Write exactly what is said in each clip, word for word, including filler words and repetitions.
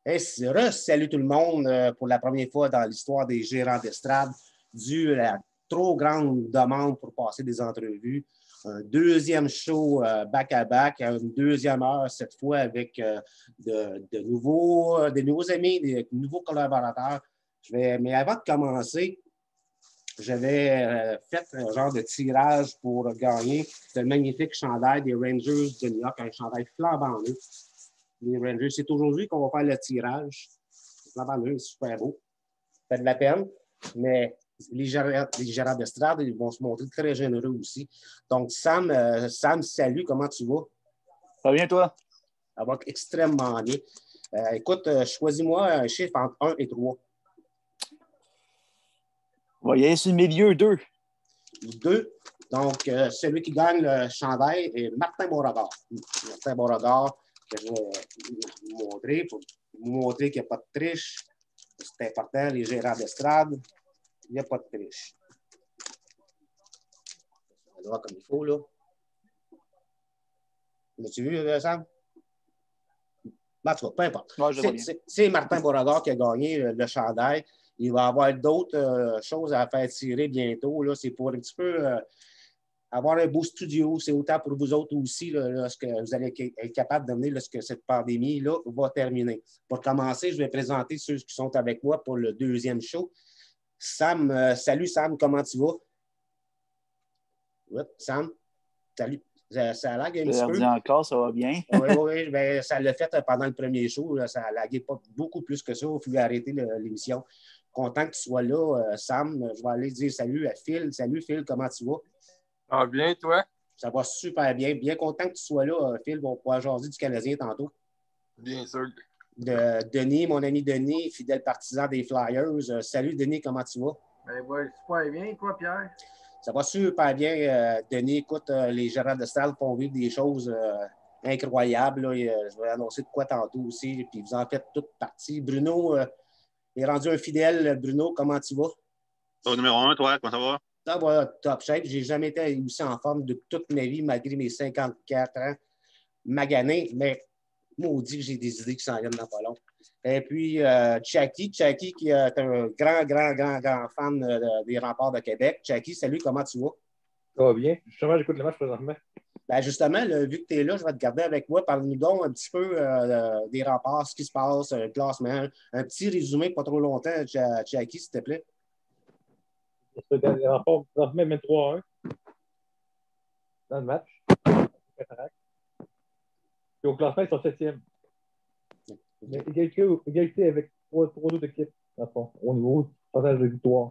Hey, salut tout le monde euh, pour la première fois dans l'histoire des gérants d'estrade, dû à la trop grande demande pour passer des entrevues. Un deuxième show euh, back-à-back, une deuxième heure cette fois avec euh, de, de nouveaux, euh, des nouveaux amis, des nouveaux collaborateurs. Je vais, mais avant de commencer, j'avais euh, fait un genre de tirage pour gagner ce magnifique chandail des Rangers de New York, un chandail flambant neuf. Les Rangers, c'est aujourd'hui qu'on va faire le tirage. Flambant neuf, c'est super beau. Ça fait de la peine, mais les gérants, les gérants d'estrade, ils vont se montrer très généreux aussi. Donc, Sam, euh, Sam, salut, comment tu vas? Ça va bien, toi? Ça va extrêmement bien. Euh, écoute, euh, choisis-moi un chiffre entre un et trois. On va y aller sur le milieu, deux. Deux. Donc, euh, celui qui gagne le chandail est Martin Beauregard. Martin Beauregard, que je vais vous montrer pour vous montrer qu'il n'y a pas de triche. C'est important, les gérants d'estrade, il n'y a pas de triche. On va voir comme il faut, là. L'as-tu vu, Sam? En tout cas, peu importe. Ouais, c'est Martin Beauregard qui a gagné le, le chandail. Il va y avoir d'autres euh, choses à faire tirer bientôt. C'est pour un petit peu euh, avoir un beau studio. C'est autant pour vous autres aussi, là, lorsque vous allez être capable d'amener lorsque cette pandémie-là va terminer. Pour commencer, je vais présenter ceux qui sont avec moi pour le deuxième show. Sam, euh, salut Sam, comment tu vas? Ouais, Sam, salut. Ça, ça lag un petit peu. Encore, ça va bien. Oui, oui, ben, ça l'a fait pendant le premier show. Là, ça a lagué pas beaucoup plus que ça. Il faut arrêter l'émission. Content que tu sois là, euh, Sam. Je vais aller dire salut à Phil. Salut, Phil, comment tu vas? Ah, bien, toi? Ça va super bien. Bien content que tu sois là, Phil. On va pouvoir jaser du Canadien tantôt. Bien sûr. De Denis, mon ami Denis, fidèle partisan des Flyers. Euh, salut, Denis, comment tu vas? Ben, ouais, super bien. Toi, Pierre? Ça va super bien, euh, Denis. Écoute, euh, les gérants de stade font vivre des choses euh, incroyables. Là. Et, euh, je vais annoncer de quoi tantôt aussi. Puis vous en faites toute partie. Bruno euh, est rendu un fidèle. Bruno, comment tu vas? Au numéro un, toi, comment ça va? Ça va, top shape. Je n'ai jamais été aussi en forme de toute ma vie, malgré mes cinquante-quatre ans maganés. Mais maudit que j'ai des idées qui s'en viennent dans pas long. Et puis, euh, Chucky, Chucky qui est un grand, grand, grand, grand fan euh, des Remparts de Québec. Chucky, salut, comment tu vas? Ça va bien. Justement, j'écoute le match présentement. Ben justement, là, vu que tu es là, je vais te garder avec moi. Parle-nous donc un petit peu euh, des Remparts, ce qui se passe, un classement, un petit résumé, pas trop longtemps, Chucky, s'il te plaît. Les Remparts, présentement, vingt-trois à un dans le match. Et au classement, ils sont septième. Mais égalité, égalité avec trois, trois autres équipes, dans le fond, au niveau du pourcentage de victoire.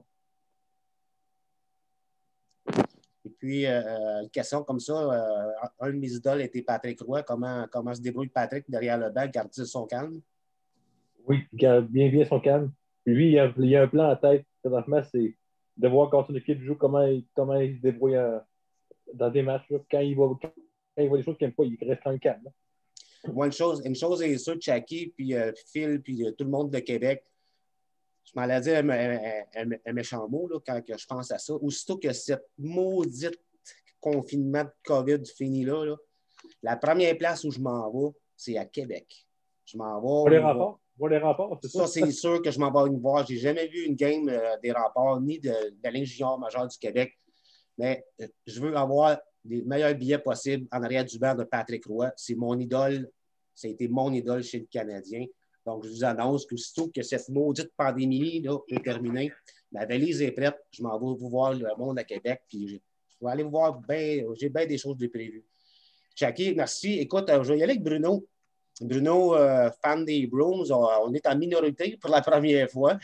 Et puis, euh, une question comme ça, euh, un de mes idoles était Patrick Roy. Comment, comment se débrouille Patrick derrière le banc, garde-t-il son calme? Oui, il garde bien, bien son calme. Puis lui, il y a, il y a un plan en tête, présentement, c'est de voir quand son équipe joue, comment il, comment il se débrouille euh, dans des matchs. Là. Quand, il voit, quand il voit des choses qu'il n'aime pas, il reste en calme. Là. Moi, une chose, une chose est sûre, Chucky, puis euh, Phil, puis euh, tout le monde de Québec, je m'en allais dire un, un, un, un méchant mot là, quand que je pense à ça. Aussitôt que cette maudite confinement de COVID finit là, là, la première place où je m'en vais, c'est à Québec. Je m'en vais. Pour les remparts. Pour les remparts, c'est ça. Ça, c'est sûr que je m'en vais une voir. Je n'ai jamais vu une game euh, des remparts ni de, de la Ligue junior majeure du Québec. Mais euh, je veux avoir les meilleurs billets possibles en arrière du banc de Patrick Roy. C'est mon idole. Ça a été mon idole chez le Canadien. Donc, je vous annonce qu'aussitôt que cette maudite pandémie là, est terminée, ma valise est prête. Je m'en vais vous voir le monde à Québec. Puis je vais aller vous voir. Ben, j'ai bien des choses de prévues. Chucky, merci. Écoute, je vais y aller avec Bruno. Bruno, euh, fan des Bruins, on, on est en minorité pour la première fois.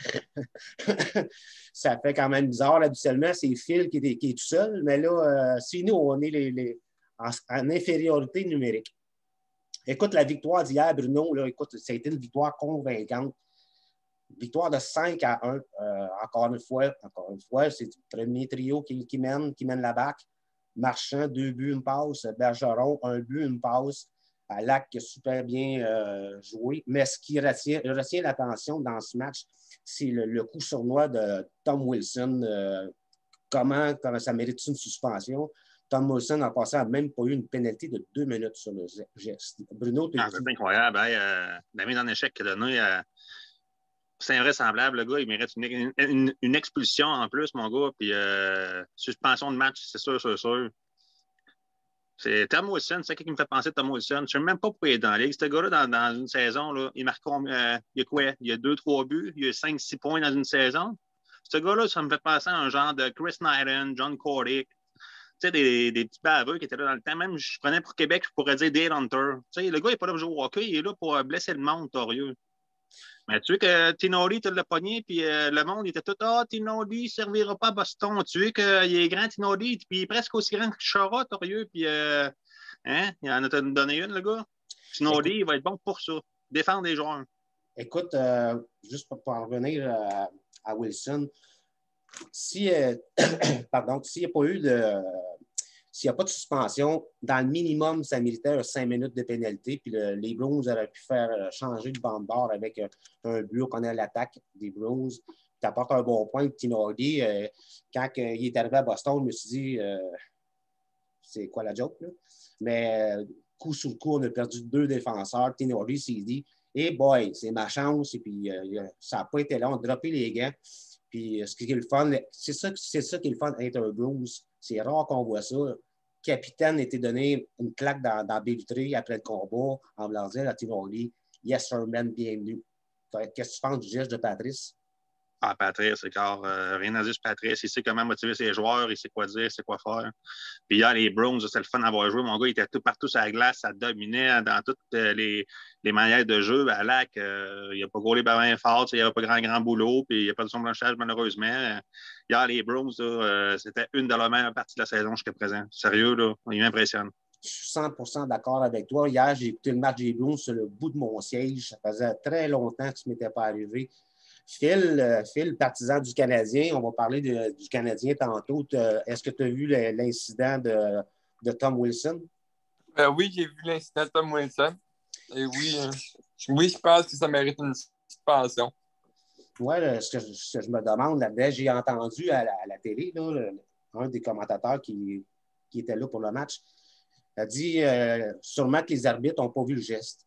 Ça fait quand même bizarre. Habituellement, c'est Phil qui est, qui est tout seul, mais là, euh, c'est nous, on est les, les, en, en infériorité numérique. Écoute, la victoire d'hier, Bruno, là, écoute, ça a été une victoire convaincante. Victoire de cinq à un. Euh, encore une fois, encore une fois, c'est le premier trio qui, qui mène, qui mène la back. Marchand, deux buts, une passe. Bergeron, un but, une passe. Lac qui a super bien euh, joué. Mais ce qui retient, retient l'attention dans ce match, c'est le, le coup sournois de Tom Wilson. Euh, comment, comment ça mérite une suspension? Tom Wilson n'a passé à même pas eu une pénalité de deux minutes sur le geste. Bruno, tu ah, c'est incroyable. Hein? Euh, la mise en échec qu'il a donnée, euh, c'est invraisemblable. Le gars, il mérite une, une, une expulsion en plus, mon gars. Puis euh, suspension de match, c'est sûr, c'est sûr. C'est Tom Wilson, c'est ça qui me fait penser de Tom Wilson. Je ne sais même pas pourquoi il est dans la ligue. Ce gars-là, dans, dans une saison, là, il marque euh, il y a quoi? Il y a deux, trois buts, il y a cinq, six points dans une saison. Ce gars-là, ça me fait penser à un genre de Chris Knighton, John Cordick. Tu sais, des, des petits baveux qui étaient là dans le temps. Même, je prenais pour Québec, je pourrais dire Dale Hunter. Tu sais, le gars, il n'est pas là pour jouer au hockey, il est là pour blesser le monde, torieux. Mais tu sais que Tinori, tu l'as pogné, puis euh, le monde, il était tout « Ah, oh, Tinori, il ne servira pas à Boston. » Tu sais qu'il est grand, Tinori, puis il est presque aussi grand que Chara, torieux, puis euh, hein, il en a donné une, le gars. Tinori, il va être bon pour ça. Défendre les joueurs. Écoute, euh, juste pour, pour en revenir à, à Wilson, si, euh, pardon, s'il n'y a pas eu de... S'il n'y a pas de suspension, dans le minimum, ça méritait cinq minutes de pénalité. Puis le, les Bruins auraient pu faire changer de banc de bord avec euh, un but. On connaît l'attaque des Bruins. Tu apportes un bon point. Tinori, euh, quand euh, il est arrivé à Boston, je me suis dit, euh, c'est quoi la joke, là? Mais euh, coup sur coup, on a perdu deux défenseurs. Tinori s'est dit, hey boy, c'est ma chance. Et puis, euh, ça n'a pas été long. On a droppé les gants. Puis, ce qui est le fun, c'est ça, c'est ça qui est le fun d'être un Bruins. C'est rare qu'on voit ça. Le capitaine était donné une claque dans, dans Bélutré après le combat en me disant à Tinori, yes, sir, man, bienvenue. Qu'est-ce que tu penses du geste de Patrice? Ah, Patrice, c'est clair. Euh, rien à dire sur Patrice. Il sait comment motiver ses joueurs, il sait quoi dire, il sait quoi faire. Puis hier, les Browns, c'était le fun d'avoir joué. Mon gars, il était tout partout sur la glace, ça dominait dans toutes les, les manières de jeu. À Lac, euh, il n'a pas gaulé bien fort, il n'y avait pas grand, grand boulot, puis il n'y a pas de son blanchage, malheureusement. Hier, les Browns, là, euh, c'était une de leurs meilleures parties de la saison jusqu'à présent. Sérieux, là, il m'impressionne. Je suis cent pour cent d'accord avec toi. Hier, j'ai écouté le match des Browns sur le bout de mon siège. Ça faisait très longtemps que ça ne m'était pas arrivé. Phil, euh, Phil, partisan du Canadien, on va parler de, du Canadien tantôt. Est-ce que tu as vu l'incident de, de Tom Wilson? Euh, oui, j'ai vu l'incident de Tom Wilson. Et oui, euh, oui, je pense que ça mérite une suspension. Oui, ce, que je, ce que je me demande là-dedans, j'ai entendu à la, à la télé, là, le, un des commentateurs qui, qui était là pour le match, a dit euh, sûrement que les arbitres n'ont pas vu le geste.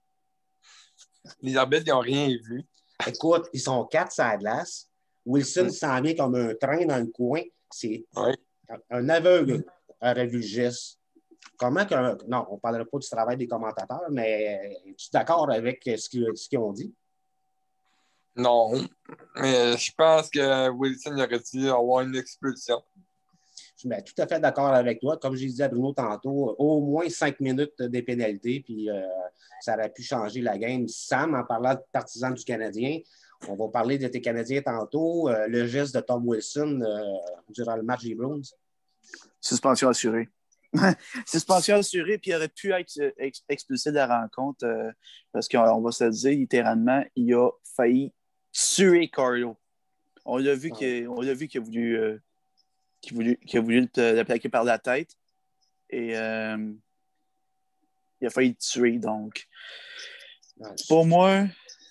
Les arbitres n'ont rien vu. Écoute, ils sont quatre sur la glace. Wilson oui. s'en vient comme un train dans le coin. C'est oui. un aveugle aurait vu le geste. Comment que. Non, on ne parlera pas du travail des commentateurs, mais es-tu d'accord avec ce qu'ils, ce qu'ils ont dit? Non, mais je pense que Wilson aurait dû avoir une expulsion. Je suis tout à fait d'accord avec toi. Comme je disais à Bruno tantôt, au moins cinq minutes de pénalité, puis euh, ça aurait pu changer la game. Sam, en parlant de partisans du Canadien, on va parler de tes Canadiens tantôt. Euh, le geste de Tom Wilson euh, durant le match des Bruins. Suspension assurée. Suspension assurée, puis il aurait pu être ex- expulsé de la rencontre euh, parce qu'on va se le dire, littéralement, il a failli tuer Carlo. On l'a vu, ah. qu'il, on l'a vu qu'il a voulu... Euh, Qui, voulu, qui a voulu te, le plaquer par la tête. Et euh, il a failli le tuer. Donc, pour moi,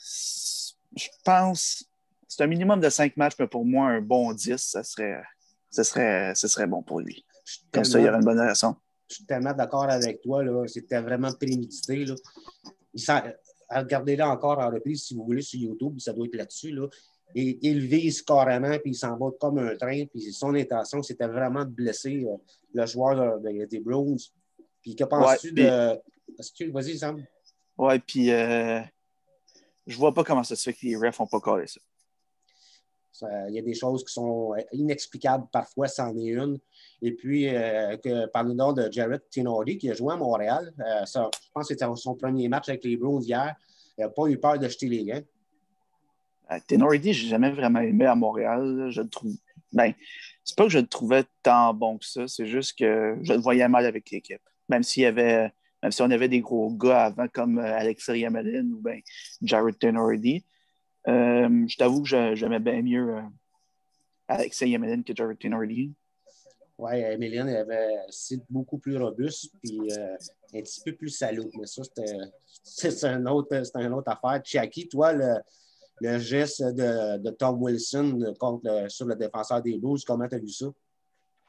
je pense c'est un minimum de cinq matchs, mais pour moi, un bon dix, ça serait, ça serait, ça serait bon pour lui. Comme ça, il y aurait une bonne raison. Je suis tellement d'accord avec toi. Là. C'était vraiment prémédité. Là. Regardez-le encore en reprise si vous voulez sur YouTube. Ça doit être là-dessus. Là. Et il vise carrément, puis il s'en va comme un train. Puis son intention, c'était vraiment de blesser euh, le joueur de, de, des Bruins. Puis que penses-tu ouais, de... Est-ce que... Vas-y, Sam. Ouais, puis euh, je vois pas comment ça se fait que les refs n'ont pas collé ça. Il y a des choses qui sont inexplicables parfois, c'en est une. Et puis, euh, que, parlons de Jared Tinori, qui a joué à Montréal. Euh, ça, je pense que c'était son premier match avec les Bruins hier. Il n'a pas eu peur de jeter les gants. Tenoridi, je n'ai jamais vraiment aimé à Montréal. Je le trouve. Ben, c'est pas que je le trouvais tant bon que ça, c'est juste que je le voyais mal avec l'équipe. Même s'il y avait, même si on avait des gros gars avant comme Alexei Yamelin ou ben Jared Tenoridi, euh, je t'avoue que je, j'aimais bien mieux euh, Alexei Yamelin que Jared Tenoridi. Oui, Yamelin avait c'est beaucoup plus robuste puis euh, un petit peu plus salaud. Mais ça, c'était, c'est, un autre, c'est une autre affaire. Chiaki, toi, le. Le geste de, de Tom Wilson contre le, sur le défenseur des Blues, comment tu as vu ça?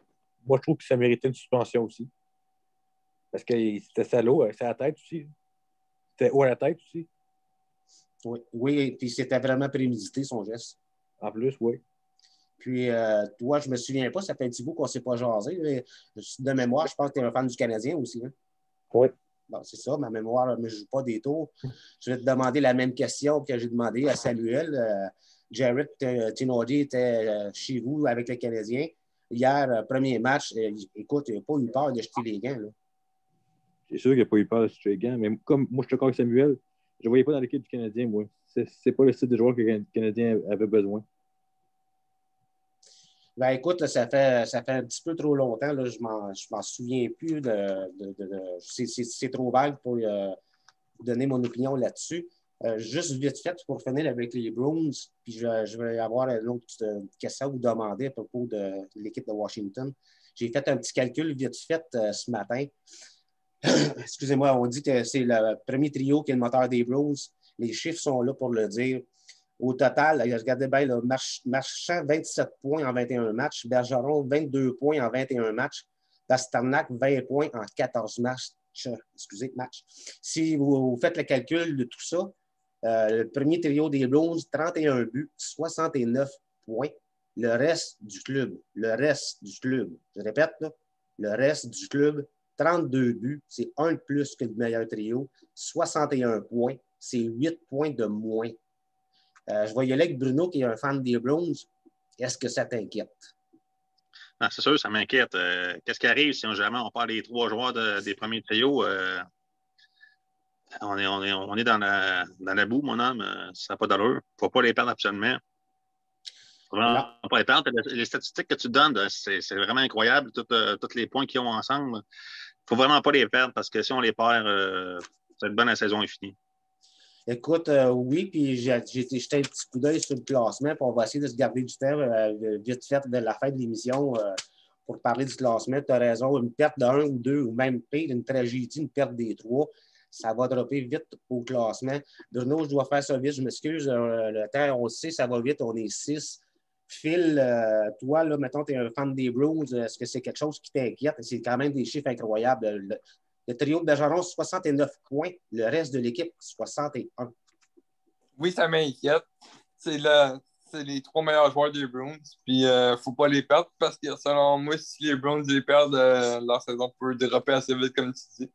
moi, je trouve que ça méritait une suspension aussi. Parce que c'était salaud, c'est à la tête aussi. C'était haut à la tête aussi. Oui, oui, puis c'était vraiment prémédité, son geste. En plus, oui. Puis, euh, toi, je me souviens pas, ça fait un petit bout qu'on ne s'est pas jasé. Mais de mémoire, je pense que tu es un fan du Canadien aussi. Hein? Oui. Bon, c'est ça, ma mémoire ne me joue pas des tours. Je vais te demander la même question que j'ai demandé à Samuel. Euh, Jared euh, Tinody était euh, chez vous avec les Canadiens. Hier, euh, premier match, euh, écoute, il n'a pas eu peur de jeter les gants. Là. C'est sûr qu'il n'a pas eu peur de jeter les gants, mais comme moi, je suis d'accord avec Samuel, je ne voyais pas dans l'équipe du Canadien, moi. C'est, c'est pas le style de joueur que le Canadien avait besoin. Ben écoute, là, ça, fait, ça fait un petit peu trop longtemps. Là, je ne m'en, je m'en souviens plus. De, de, de, de c'est, c'est, c'est trop vague pour euh, donner mon opinion là-dessus. Euh, juste vite fait pour finir avec les Bruins, puis je, je vais avoir une autre question à vous demander à propos de, de l'équipe de Washington. J'ai fait un petit calcul vite fait euh, ce matin. Excusez-moi, on dit que c'est le premier trio qui est le moteur des Bruins. Les chiffres sont là pour le dire. Au total, regardez bien, là, Marchand, vingt-sept points en vingt et un matchs. Bergeron, vingt-deux points en vingt et un matchs. Pasternak, vingt points en quatorze matchs. Excusez, match. Si vous faites le calcul de tout ça, euh, le premier trio des Blues, trente et un buts, soixante-neuf points. Le reste du club, le reste du club, je répète, là, le reste du club, trente-deux buts, c'est un de plus que le meilleur trio. soixante et un points, c'est huit points de moins. Euh, je vais y aller avec Bruno, qui est un fan des Bruins. Est-ce que ça t'inquiète? Non, c'est sûr, ça m'inquiète. Euh, qu'est-ce qui arrive si on, jamais on parle des trois joueurs de, des premiers trios? Euh, on, est, on, est, on est dans la, dans la boue, mon homme. Euh, ça n'a pas d'allure. Il ne faut pas les perdre absolument. Il ne faut vraiment non. pas les perdre. Les statistiques que tu donnes, c'est, c'est vraiment incroyable. Tous euh, les points qu'ils ont ensemble. Il ne faut vraiment pas les perdre parce que si on les perd, euh, ça va être bonne la saison est finie. Écoute, euh, oui, puis j'ai, j'ai jeté un petit coup d'œil sur le classement, puis on va essayer de se garder du temps euh, vite fait de la fin de l'émission euh, pour parler du classement. Tu as raison, une perte d'un ou deux, ou même pire, une tragédie, une perte des trois, ça va dropper vite au classement. Bruno, je dois faire ça vite, je m'excuse, euh, le temps, on le sait, ça va vite, on est six. Phil, euh, toi, là, mettons, tu es un fan des Bruins, est-ce que c'est quelque chose qui t'inquiète? C'est quand même des chiffres incroyables. Le, Le trio de Bergeron, soixante-neuf points. Le reste de l'équipe, soixante et un. Oui, ça m'inquiète. C'est, le, c'est les trois meilleurs joueurs des Bruins. Puis, il euh, ne faut pas les perdre parce que, selon moi, si les Bruins les perdent, euh, leur saison peut déraper assez vite, comme tu dis.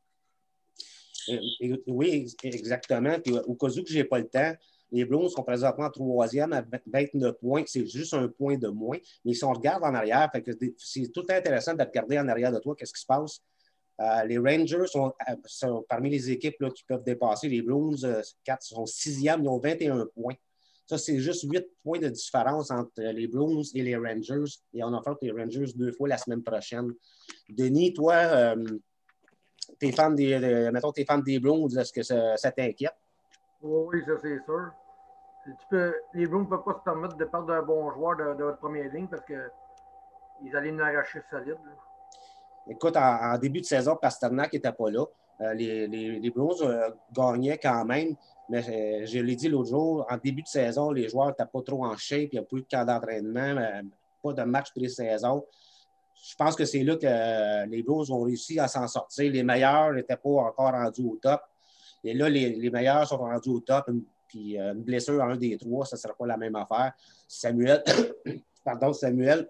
Et, et, oui, exactement. Puis, au cas où je n'ai pas le temps, les Bruins sont présentement troisième à vingt-neuf points. C'est juste un point de moins. Mais si on regarde en arrière, fait que c'est tout intéressant de regarder en arrière de toi, qu'est-ce qui se passe. Euh, les Rangers sont, sont parmi les équipes là, qui peuvent dépasser. Les Blues, euh, quatre, sont sixième, ils ont vingt et un points. Ça, c'est juste huit points de différence entre les Blues et les Rangers. Et on affronte les Rangers deux fois la semaine prochaine. Denis, toi, euh, t'es fan des, de, mettons, t'es fan des Blues, est-ce que ça, ça t'inquiète? Oh, oui, ça, c'est sûr. Tu peux, les Blues ne peuvent pas se permettre de perdre un bon joueur de, de votre première ligne parce qu'ils allaient nous arracher solide. Là. Écoute, en, en début de saison, Pasternak n'était pas là. Euh, les, les, les Bruins euh, gagnaient quand même, mais euh, je l'ai dit l'autre jour, en début de saison, les joueurs n'étaient pas trop en shape, il n'y a pas eu de camp d'entraînement, euh, pas de match pré-saison. Je pense que c'est là que euh, les Bruins ont réussi à s'en sortir. Les meilleurs n'étaient pas encore rendus au top. Et là, les, les meilleurs sont rendus au top. Une, puis euh, une blessure à un des trois, ça ne sera pas la même affaire. Samuel, pardon, Samuel.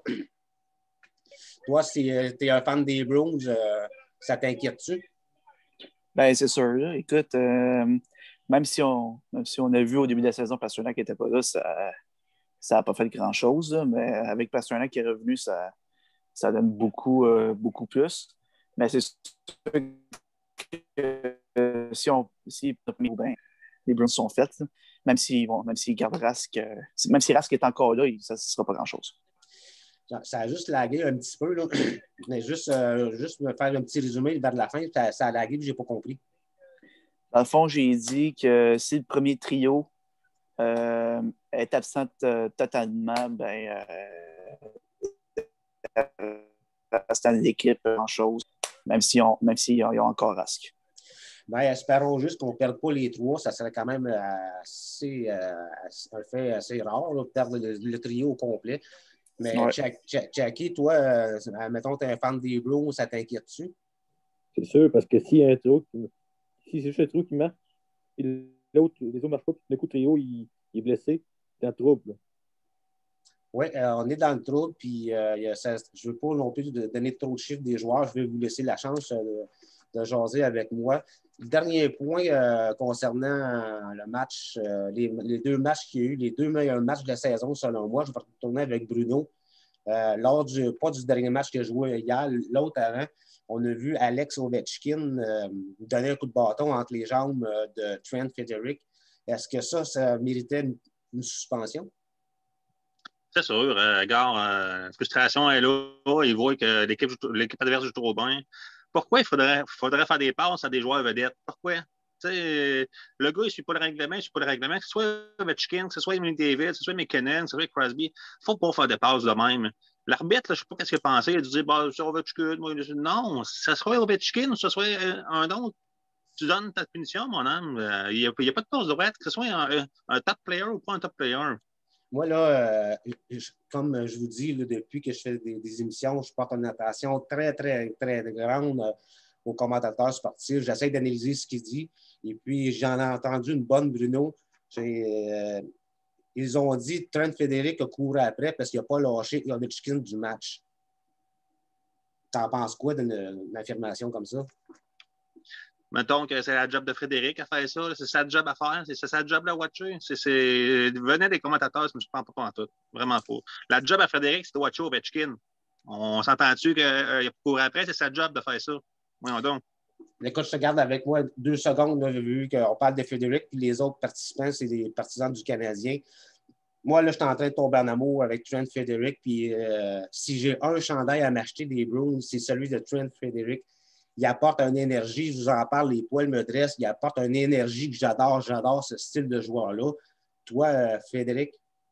Toi, si tu es un fan des Bruins, euh, ça t'inquiète-tu? Bien, c'est sûr. Là. Écoute, euh, même, si on, même si on a vu au début de la saison Pasternak qui n'était pas là, ça n'a pas fait grand-chose. Là, mais avec Pasternak qui est revenu, ça, ça donne beaucoup, euh, beaucoup plus. Mais c'est sûr que euh, si, on, si ben, les Bruins sont faits, là, même s'ils vont, même s'ils gardent Rask, euh, même si Rask est encore là, ça ne sera pas grand-chose. Ça a juste lagué un petit peu, là. Mais juste, euh, juste me faire un petit résumé vers la fin, ça, ça a lagué et je n'ai pas compris. Dans le fond, j'ai dit que si le premier trio euh, est absent euh, totalement, ben euh, reste dans l'équipe grand-chose, même s'ils ont, même s'ils ont, ils ont encore Rask. Ben, espérons juste qu'on ne perde pas les trois. Ça serait quand même assez, euh, un fait assez rare, là, de perdre le, le trio au complet. Mais Ouais. Jack- Jack- Jackie, toi, euh, mettons, tu es un fan des Blues, ça t'inquiète-tu? C'est sûr, parce que s'il y a un trou, qui- si c'est juste un trou qui marche, puis l'autre, les autres ne marchent pas, puis le coup, trio, il, il est blessé, t'es en trouble. Là. Oui, euh, on est dans le trouble, puis euh, il y a ça- je ne veux pas non plus de- donner trop de chiffres des joueurs. Je vais vous laisser la chance euh, de, de jaser avec moi. Le dernier point euh, concernant euh, le match, euh, les, les deux matchs qu'il y a eu, les deux meilleurs matchs de la saison, selon moi, je vais retourner avec Bruno. Euh, lors du, pas du dernier match qu'il a joué hier, l'autre avant, on a vu Alex Ovechkin euh, donner un coup de bâton entre les jambes euh, de Trent Frederic. Est-ce que ça, ça méritait une, une suspension? C'est sûr. Euh, gars, euh, la frustration est là. Ils voient que l'équipe, l'équipe adverse joue trop bien. Pourquoi il faudrait, faudrait faire des passes à des joueurs vedettes? Pourquoi? Tu sais, le gars, il ne suit pas le règlement, il ne suit pas le règlement. Que ce soit Ovechkin, que ce soit Emily David, que ce soit McKinnon, que ce soit Crosby, il ne faut pas faire des passes de même. L'arbitre, là, je ne sais pas ce qu'il a pensé. Il a dit, bah, c'est Ovechkin. Moi, il a dit, non, ce soit Ovechkin ou ce soit un autre. Tu donnes ta punition, mon homme. Euh, Il n'y a, a, pas de passe droite, que ce soit un, un top player ou pas un top player. Moi, là, euh, je, comme je vous dis, là, depuis que je fais des, des émissions, je porte une attention très, très, très grande euh, aux commentateurs sportifs. J'essaie d'analyser ce qu'ils disent. Et puis, j'en ai entendu une bonne, Bruno. Euh, ils ont dit Trent Frederic a couru après parce qu'il n'a pas lâché Ovechkin du match. T'en penses quoi d'une affirmation comme ça? Mettons que c'est la job de Frédéric à faire ça. C'est sa job à faire. C'est sa job de watcher. C'est, c'est... Venez des commentateurs, je ne pense pas en tout. Vraiment pas. La job à Frédéric, c'est de watcher Ovechkin. On s'entend-tu qu'il euh, a couru après? C'est sa job de faire ça. Voyons donc. Écoute, je te garde avec moi deux secondes, là, vu qu'on parle de Frédéric, puis les autres participants, c'est des partisans du Canadien. Moi, là, je suis en train de tomber en amour avec Trent Frederic, puis euh, si j'ai un chandail à m'acheter des Bruins, c'est celui de Trent Frederic. Il apporte une énergie, je vous en parle, les poils me dressent, il apporte une énergie que j'adore, j'adore ce style de joueur-là. Toi, euh, Frédéric?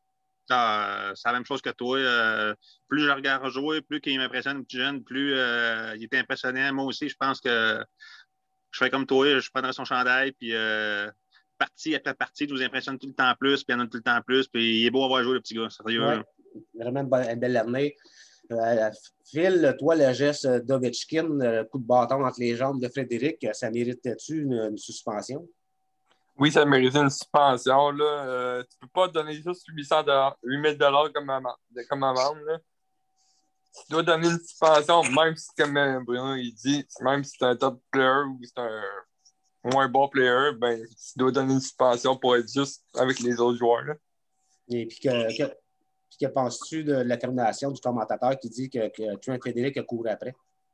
Euh, c'est la même chose que toi. Euh, plus je regarde jouer, plus il m'impressionne plus jeune, plus euh, il est impressionnant. Moi aussi, je pense que je fais comme toi, je prendrai son chandail, puis euh, partie après partie, tu vous impressionne tout le temps plus, puis il y en a tout le temps plus, puis il est beau à voir jouer, le petit gars, sérieux. Oui, vraiment une belle année. Euh, Phil, toi, le geste d'Ovechkin, le coup de bâton entre les jambes de Frédéric, ça méritait-tu une, une suspension? Oui, ça méritait une suspension. Là. Euh, tu peux pas donner juste huit cents dollars, huit mille dollars comme amende. Comme amende là. Tu dois donner une suspension, même si, comme Bruno il dit, même si c'est un top player ou c'est un moins bon player, ben, tu dois donner une suspension pour être juste avec les autres joueurs. Là. Et puis que, que, puis que penses-tu de la termination du commentateur qui dit que, que Trent Frederic a couru après?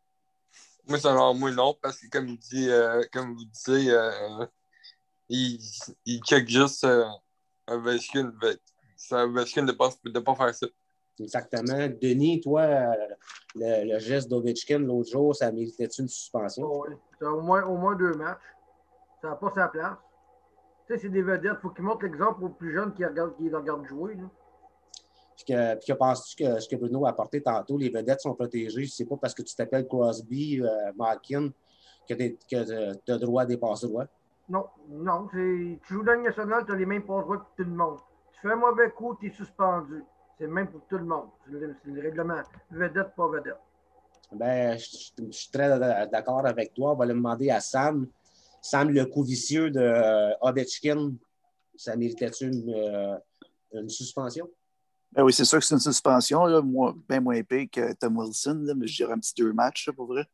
Moi, selon moi, non, parce que comme il dit, euh, comme vous disiez, euh, il, il check juste euh, Ovechkin. C'est Ovechkin de ne pas, de pas faire ça. Exactement. Denis, toi, le, le geste d'Ovechkin l'autre jour, ça méritait-tu une suspension? Oh, oui. C'est au moins, au moins deux matchs. Ça n'a pas sa place. Tu sais, c'est des vedettes. Il faut qu'ils montrent l'exemple aux plus jeunes qui, regardent, qui les regardent jouer. Là. Puis que, puis que penses-tu que ce que Bruno a apporté tantôt, les vedettes sont protégées? C'est pas parce que tu t'appelles Crosby, euh, Malkin, que tu as droit à des passe-droits? Non, non. Tu joues dans le national, tu as les mêmes passe-droits que tout le monde. Tu fais un mauvais coup, tu es suspendu. C'est le même pour tout le monde. C'est le, c'est le règlement. Vedette, pas vedette. Ben, je, je, je suis très d'accord avec toi. On va le demander à Sam. Sam, le coup vicieux de euh, Ovechkin, ça méritait-tu une, euh, une suspension? Ben oui, c'est sûr que c'est une suspension, là, moi, bien moins épais que Tom Wilson, là, mais je dirais un petit deux matchs, là, pour vrai.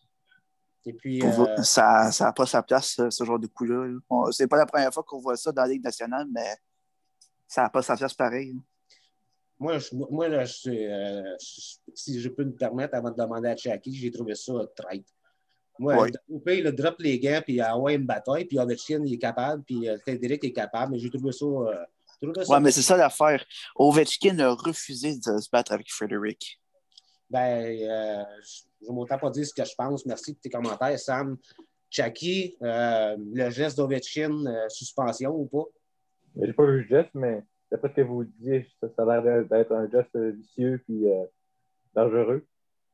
Et puis, pour euh, ça n'a pas sa place, ce genre de coup-là. Là. C'est pas la première fois qu'on voit ça dans la Ligue nationale, mais ça n'a pas sa place pareil. Là. Moi, je, moi là, je, euh, je, si je peux me permettre, avant de demander à Jackie, j'ai trouvé ça traite. Moi, Ouais. au pays, il drop les gants, puis envoie une bataille, puis Ovechkin, il est capable, puis euh, Frédéric est capable, mais j'ai trouvé ça. Euh, trouvé ça ouais, mais c'est ça l'affaire. Ovechkin a refusé de se battre avec Frederic. Ben, euh, je ne m'entends pas dire ce que je pense. Merci de tes commentaires, Sam. Jackie, euh, le geste d'Ovechkin, euh, suspension ou pas? J'ai pas vu le geste, mais d'après ce que vous disiez, ça, ça a l'air d'être un geste vicieux puis euh, dangereux.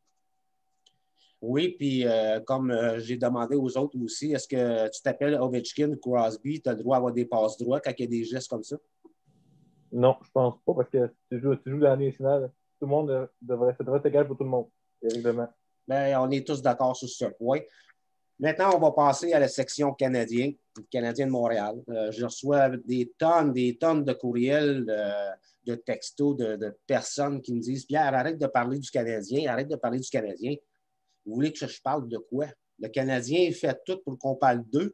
Oui, puis euh, comme euh, j'ai demandé aux autres aussi, est-ce que tu t'appelles Ovechkin ou Crosby, tu as le droit d'avoir des passes droits quand il y a des gestes comme ça? Non, je pense pas, parce que tu joues, tu joues dans la Ligue nationale, le monde euh, devrait, ça devrait être égal pour tout le monde, les règlements. Ben, on est tous d'accord sur ce point. Maintenant, on va passer à la section canadien, Canadien de Montréal. Euh, je reçois des tonnes, des tonnes de courriels, de, de textos de, de personnes qui me disent « Pierre, arrête de parler du Canadien, arrête de parler du Canadien. Vous voulez que je parle de quoi? Le Canadien fait tout pour qu'on parle d'eux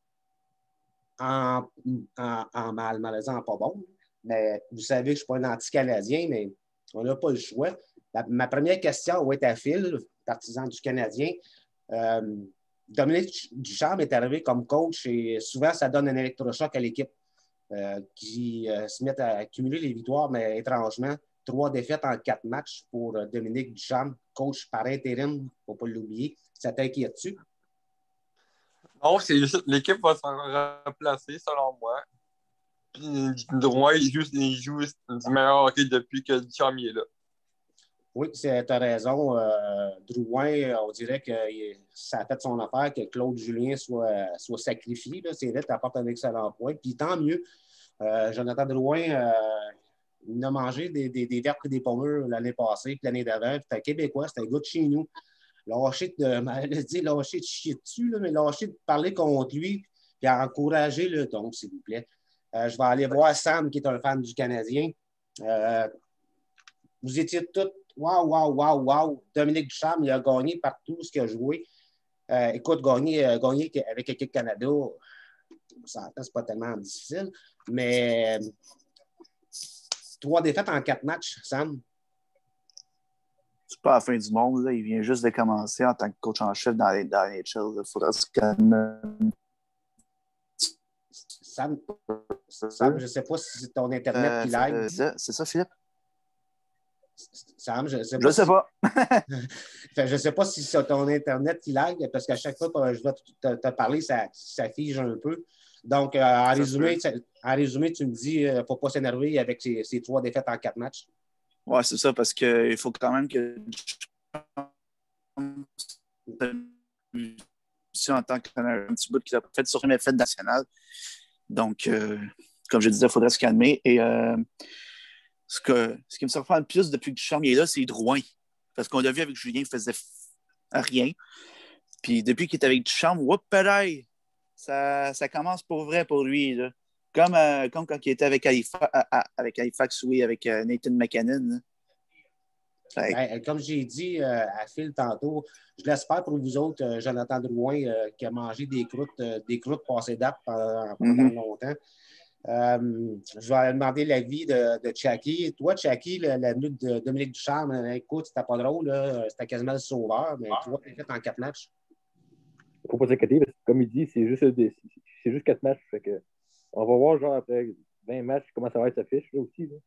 en, en, en mal, malaisant, pas bon. Mais vous savez que je ne suis pas un anti-Canadien, mais on n'a pas le choix. La, ma première question va être à Phil, partisan du Canadien. Euh, Dominique Ducharme est arrivé comme coach et souvent, ça donne un électrochoc à l'équipe euh, qui euh, se met à accumuler les victoires, mais étrangement, trois défaites en quatre matchs pour euh, Dominique Ducharme, coach par intérim, il ne faut pas l'oublier. Ça t'inquiète-tu? Non, c'est juste l'équipe va s'en replacer, selon moi. Puis Drouin, il joue, il joue du meilleur hockey depuis que Ducharme est là. Oui, tu as raison. Euh, Drouin, on dirait que ça a fait son affaire que Claude Julien soit, soit sacrifié. Là. C'est vrai, tu apportes un excellent point. Puis tant mieux. Euh, Jonathan Drouin, euh, il a mangé des, des, des vertes et des pommures l'année passée, puis l'année d'avant. Puis c'est un Québécois, c'est un gars de chez nous. Lâcher de, elle dit lâcher de chier dessus, là, mais lâcher de parler contre lui, puis encourager le don, s'il vous plaît. Euh, je vais aller voir Sam, qui est un fan du Canadien. Euh, vous étiez tous waouh, waouh, waouh, waouh. Dominique Ducharme, il a gagné partout ce qu'il a joué. Euh, écoute, gagner, euh, gagner avec l'équipe Canada, ça c'est pas tellement difficile, mais euh, trois défaites en quatre matchs, Sam. C'est pas la fin du monde. Là. Il vient juste de commencer en tant que coach en chef dans les dans les N H L. Il faudra se calmer. Sam, Sam, je ne sais pas si c'est ton Internet Euh, qui lag. euh, c'est, c'est ça, Philippe? Sam, je ne sais Je pas. ne sais si... pas. enfin, je ne sais pas si c'est ton Internet qui lag, parce qu'à chaque fois que je vais te, te parler, ça, ça fige un peu. Donc, euh, en, résumé, ça, en résumé, tu me dis qu'il ne faut pas s'énerver avec ces, ces trois défaites en quatre matchs. Oui, c'est ça, parce qu'il faut quand même que en tant qu'un petit bout qu'il a fait sur une fête nationale. Donc, euh, comme je disais, il faudrait se calmer. Et euh, ce, que, ce qui me surprend le plus depuis que Ducharme est là, c'est Drouin. Parce qu'on l'a vu avec Julien, il faisait rien. Puis depuis qu'il est avec Ducharme, whoop, pareil, ça, ça commence pour vrai pour lui. Là. Comme, euh, comme quand il était avec Halifax, avec Halifax oui, avec euh, Nathan McKinnon. Ben, comme j'ai dit euh, à Phil tantôt, je l'espère pour vous autres, euh, Jonathan Drouin, euh, qui a mangé des croûtes, euh, des croûtes passées date pendant, pendant mm-hmm. longtemps. Euh, je vais demander l'avis de, de Chucky. Toi, Chucky, la, la minute de Dominique Ducharme, écoute, c'était pas drôle, là, c'était quasiment le sauveur, mais toi, tu fait en quatre matchs. Il ne faut pas s'inquiéter, parce que comme il dit, c'est juste, c'est juste quatre matchs. Fait que on va voir, genre, après vingt matchs, comment ça va être sa fiche, là aussi. Là.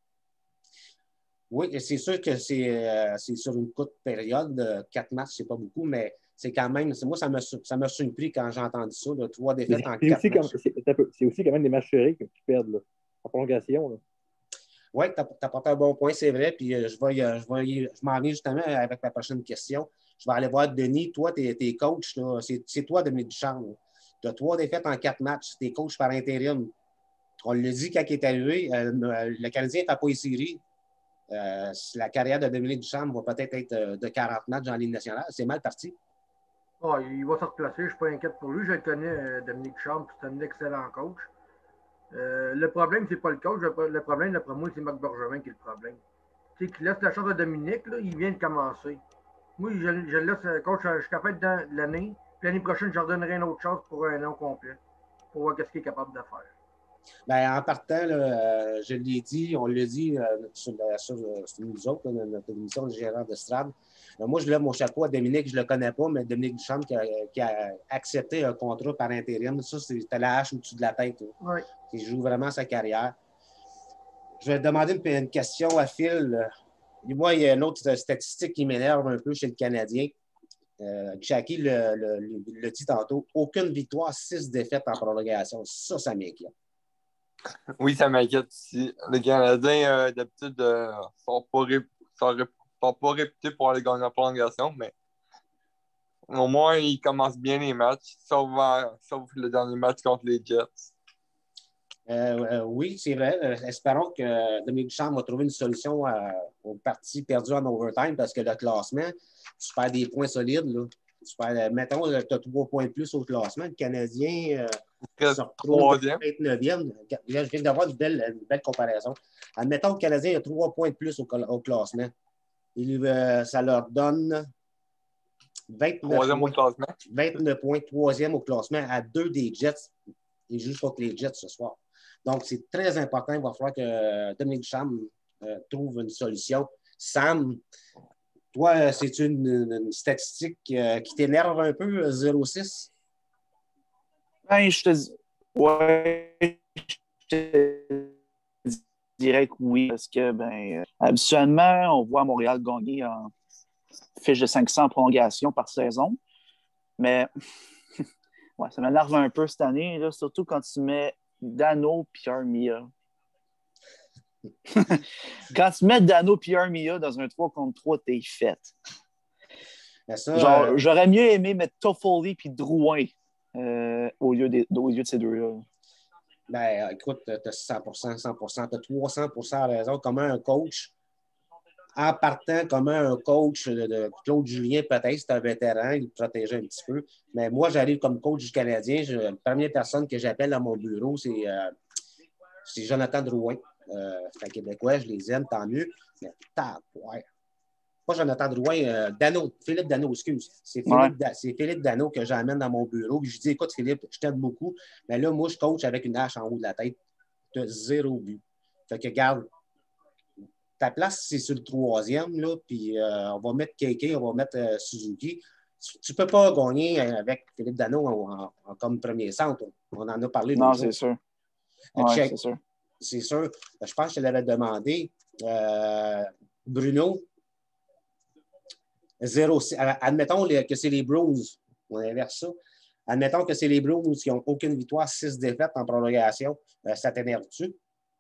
Oui, c'est sûr que c'est, euh, c'est sur une courte période. Quatre matchs, c'est pas beaucoup, mais c'est quand même. C'est, moi, ça m'a, ça m'a surpris quand j'ai entendu ça, là, trois défaites c'est, en c'est quatre aussi matchs. Comme, c'est, c'est aussi quand même des matchs serrés que tu perds là, en prolongation. Là. Oui, tu as apporté un bon point, c'est vrai. Puis euh, je, vais, euh, je, vais, je m'en viens justement avec la prochaine question. Je vais aller voir Denis. Toi, tu es coach. Là. C'est, c'est toi, Dominique Ducharme. Tu as trois défaites en quatre matchs. Tu es coach par intérim. On l'a dit quand il est arrivé. Euh, le Canadien ne fait pas les séries. Euh, la carrière de Dominique Ducharme va peut-être être de quarante matchs dans la Ligue nationale. C'est mal parti. Oh, il va se replacer. Je ne suis pas inquiète pour lui. Je le connais, euh, Dominique Ducharme. C'est un excellent coach. Euh, le problème, c'est pas le coach. Le, le problème, d'après moi, c'est Marc Bergevin qui est le problème. Tu sais, qu'il laisse la chance à Dominique, là, il vient de commencer. Moi, je, je le laisse coach jusqu'à la fin de l'année. Puis l'année prochaine, je leur donnerai une autre chance pour un an complet. Pour voir ce qu'il est capable de faire. Bien, en partant, là, euh, je l'ai dit, on l'a dit euh, sur, la, sur, sur nous autres, là, notre émission de gérant de Strad. Euh, moi, je lève mon chapeau à Dominique, je ne le connais pas, mais Dominique Ducharme qui a, qui a accepté un contrat par intérim. Ça, c'était la hache au-dessus de la tête. Oui. Il joue vraiment sa carrière. Je vais demander une, une question à Phil. Moi, il y a une autre statistique qui m'énerve un peu chez le Canadien. Euh, Jackie le, le, le, le dit tantôt, aucune victoire, six défaites en prolongation. Ça, ça m'inquiète. Oui, ça m'inquiète aussi. Les Canadiens, euh, d'habitude, ne euh, sont, sont, sont pas réputés pour aller gagner en prolongation, mais au moins, ils commencent bien les matchs, sauf, sauf le dernier match contre les Jets. Euh, euh, oui, c'est vrai. Euh, espérons que Dominique Duchamp va trouver une solution à, aux parties perdues en overtime parce que le classement, tu perds des points solides. Là. Tu perds, mettons, tu as trois points de plus au classement. Le Canadien euh, se retrouve vingt-neuvième. Je viens d'avoir une belle, une belle comparaison. Admettons que le Canadien a trois points de plus au, au classement. Il, euh, ça leur donne vingt-neuf points, vingt-neuf points, troisième au classement, à deux des Jets. Ils jouent contre les Jets ce soir. Donc, c'est très important. Il va falloir que Dominique Duchamp euh, trouve une solution. Sam, toi, c'est une, une statistique euh, qui t'énerve un peu, zéro six? Ben, je te dis. Ouais, je te dirais que oui, parce que, ben, euh, habituellement, on voit Montréal gagner en fiche de cinq cents en prolongation par saison. Mais ouais, ça m'énerve un peu cette année, là, surtout quand tu mets Dano et Armia. Quand tu mets Dano et Armia dans un trois contre trois, t'es fait. Ça, Genre, euh... j'aurais mieux aimé mettre Toffoli et Drouin euh, au, lieu de, au lieu de ces deux-là. Ben, écoute, tu as cent pour cent, cent pour cent, tu as trois cents pour cent raison. Comment un coach, en partant, comment un coach de, de Claude Julien, peut-être, c'est un vétéran, il le protégeait un petit peu. Mais moi, j'arrive comme coach du Canadien. Je, la première personne que j'appelle à mon bureau, c'est, euh, c'est Jonathan Drouin. Euh, c'est un Québécois, je les aime, tant mieux. Mais t'as, ouais. Pas Jonathan Drouin, euh, Dano, Philippe Dano, excuse. C'est Philippe, ouais. da, c'est Philippe Dano que j'amène dans mon bureau. Je dis, écoute, Philippe, je t'aime beaucoup, mais là, moi, je coach avec une hache en haut de la tête. Tu as zéro but. Fait que, regarde, ta place, c'est sur le troisième, là, puis euh, on va mettre K K, on va mettre euh, Suzuki. Tu ne peux pas gagner avec Philippe Dano en, en, en, comme premier centre. On en a parlé. Non, c'est sûr. Ouais, check. c'est sûr. C'est sûr. Je pense que je te l'avais demandé. Euh, Bruno, zéro. Admettons que c'est les Bruins. On inverse ça. Admettons que c'est les Bruins qui n'ont aucune victoire, six défaites en prolongation. Euh, ça t'énerve-tu?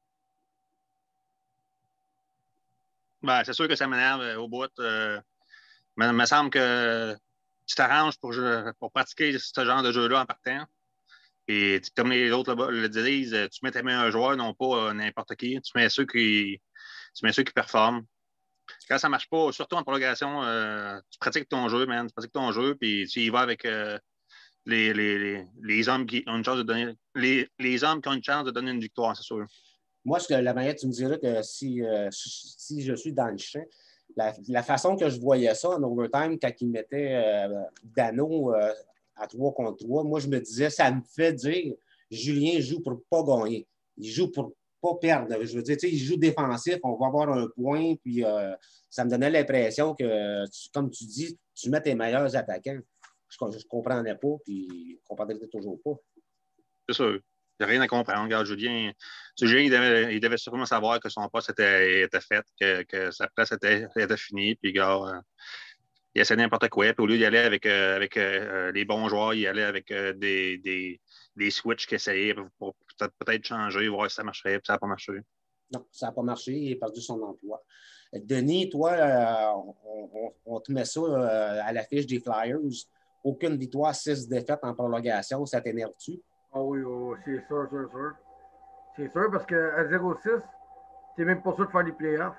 Ben, c'est sûr que ça m'énerve euh, au bout. Euh, mais il me semble que tu t'arranges pour, pour pratiquer ce genre de jeu-là en partant. Et comme les autres là, le disent, tu mets tes meilleurs joueurs, non pas euh, n'importe qui. Tu mets ceux qui, tu mets ceux qui performent. Quand ça ne marche pas, surtout en prolongation, euh, tu pratiques ton jeu, man. Tu pratiques ton jeu, puis tu y vas avec euh, les, les, les, les hommes qui ont une chance de donner. Les, les hommes qui ont une chance de donner une victoire, c'est sûr. Moi, ce que, la manière, tu me dirais que si, euh, si je suis dans le champ, la, la façon que je voyais ça en overtime, quand ils mettaient euh, Dano euh, à trois contre trois, moi, je me disais, ça me fait dire, Julien joue pour ne pas gagner. Il joue pour ne pas perdre. Je veux dire, il joue défensif, on va avoir un point, puis euh, ça me donnait l'impression que, tu, comme tu dis, tu mets tes meilleurs attaquants. Je ne comprenais pas, puis je ne comprenais toujours pas. C'est sûr. Il n'y a rien à comprendre. Regarde, Julien, Julien il, devait, il devait sûrement savoir que son poste était, était fait, que, que sa place était, était finie. Puis, regarde, il essayait n'importe quoi. Puis, au lieu d'y aller avec, euh, avec euh, les bons joueurs, il allait avec euh, des, des, des switches qu'il essayait pour, pour peut-être, peut-être changer, voir si ça marcherait. Puis, ça n'a pas marché. Non, ça n'a pas marché. Il a perdu son emploi. Denis, toi, euh, on, on, on te met ça euh, à l'affiche des Flyers. Aucune victoire, six défaites en prolongation. Ça t'énerve-tu? Ah oui, oh, c'est sûr, sûr, sûr. C'est sûr parce qu'à zéro six, t'es même pas sûr de faire des playoffs.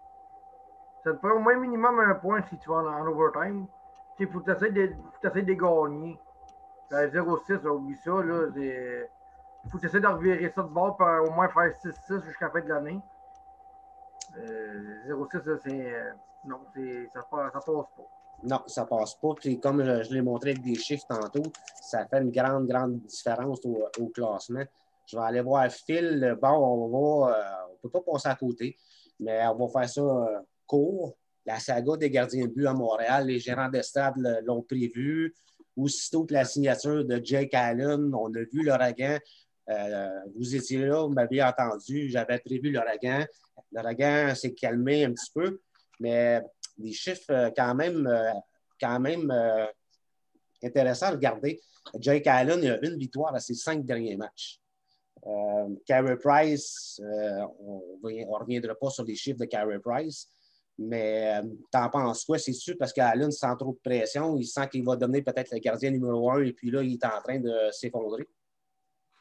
Ça te prend au moins minimum un point si tu vas en, en overtime. Il faut que tu essaies de, de gagner. À zéro six, oublie ça. Il faut que tu essaies de revirer ça de bord pour au moins faire six six jusqu'à la fin de l'année. Euh, zéro six, c'est. Euh, non, ça, ça passe pas. Non, ça passe pas. Puis comme je, je l'ai montré avec des chiffres tantôt, ça fait une grande, grande différence au, au classement. Je vais aller voir Phil. Bon, on va, euh, on peut pas passer à côté, mais on va faire ça euh, court. La saga des gardiens de but à Montréal, les gérants de stade l'ont prévu. Aussitôt que la signature de Jake Allen, on a vu l'ouragan. Euh, vous étiez là, vous m'aviez entendu, j'avais prévu l'ouragan. L'ouragan s'est calmé un petit peu, mais des chiffres quand même, quand même euh, intéressants à regarder. Jake Allen il a une victoire à ses cinq derniers matchs. Euh, Carey Price, euh, on ne reviendra pas sur les chiffres de Carey Price, mais euh, t'en penses quoi? C'est sûr parce qu'Allen sent trop de pression, il sent qu'il va devenir peut-être le gardien numéro un et puis là, il est en train de s'effondrer.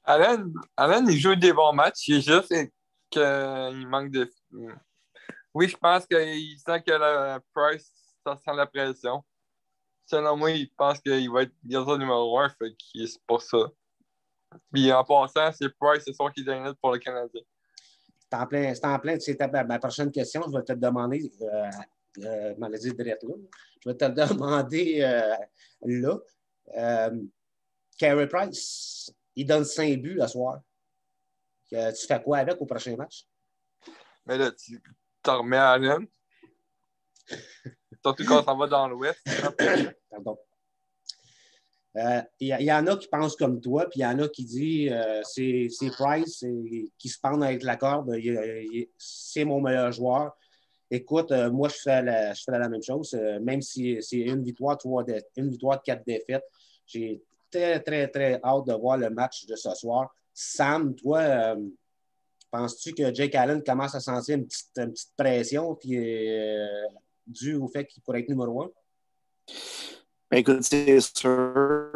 Allen, Allen, il joue des bons matchs. Il est juste qu'il manque de. Oui, je pense qu'il sent que la Price, ça sent la pression. Selon moi, il pense qu'il va être gardien numéro un, fait que c'est pour ça. Puis en passant, c'est Price, c'est son qui est net pour le Canadien. C'est en plein, c'est en plein, c'était ma prochaine question. Je vais te demander, euh, euh, maladie de direct là. Je vais te le demander euh, là. Euh, Carey Price, il donne cinq buts à soir. Euh, tu fais quoi avec au prochain match? Mais là, tu t'en remets à Allen. Surtout quand ça va dans l'Ouest. Pardon. Il euh, y, y en a qui pensent comme toi, puis il y en a qui disent euh, c'est, c'est Price qui se pendent avec la corde, il, il, c'est mon meilleur joueur. Écoute, euh, moi, je fais, la, je fais la même chose, euh, même si c'est une victoire, trois de, une victoire, quatre défaites. J'ai très, très, très hâte de voir le match de ce soir. Sam, toi, euh, penses-tu que Jake Allen commence à sentir une petite, une petite pression qui est euh, due au fait qu'il pourrait être numéro un? Ben, écoute, c'est sûr.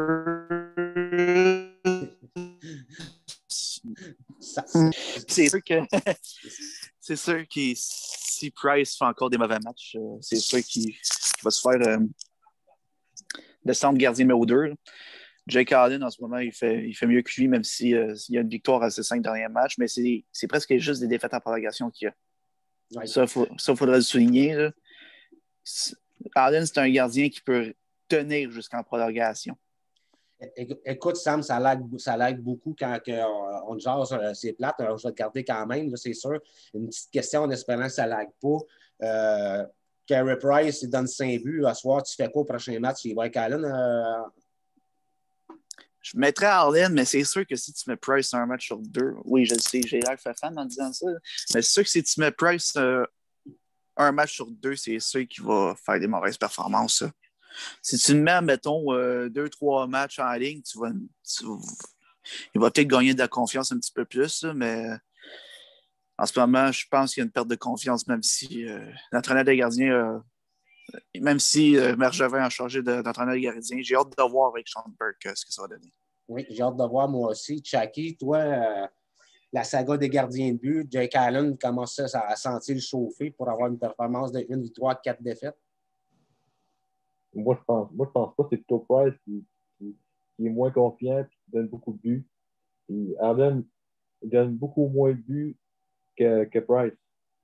Ça, c'est sûr que c'est sûr que si Price fait encore des mauvais matchs, c'est sûr qu'il, qu'il va se faire euh, descendre gardien numéro deux. Jake Allen, en ce moment, il fait, il fait mieux que lui, même s'il euh, y a une victoire à ses cinq derniers matchs, mais c'est, c'est presque juste des défaites en prolongation qu'il y a. Ouais. Ça, il faudrait le souligner. Là. Allen, c'est un gardien qui peut tenir jusqu'en prolongation. Écoute, Sam, ça lag, ça lag beaucoup quand on, on jase euh, c'est plate. Alors, je vais te garder quand même, là, c'est sûr. Une petite question en espérant que ça lag pas. Euh, Carey Price, il donne cinq buts. À soir, tu fais quoi au prochain match? Il va avec Allen? Euh... Je mettrais Allen, mais c'est sûr que si tu mets Price sur un match sur deux, oui, je le sais, j'ai l'air fait fan en disant ça, mais c'est sûr que si tu mets Price euh, un match sur deux, c'est sûr qu'il va faire des mauvaises performances. Ça. Si tu le mets, mettons, euh, deux, trois matchs en ligne, tu vas, tu, il va peut-être gagner de la confiance un petit peu plus, là, mais en ce moment, je pense qu'il y a une perte de confiance, même si euh, l'entraîneur des gardiens, euh, même si euh, Mergevin a changé de, d'entraîneur des gardiens, j'ai hâte de voir avec Sean Burke euh, ce que ça va donner. Oui, j'ai hâte de voir moi aussi. Chucky, toi, euh, la saga des gardiens de but, Jake Allen commence à, à sentir le chauffer pour avoir une performance de une victoire, quatre défaites. Moi, je pense, moi, je pense pas que c'est plutôt Price qui, qui, qui est moins confiant et qui donne beaucoup de buts. Et Allen donne beaucoup moins de buts que, que Price.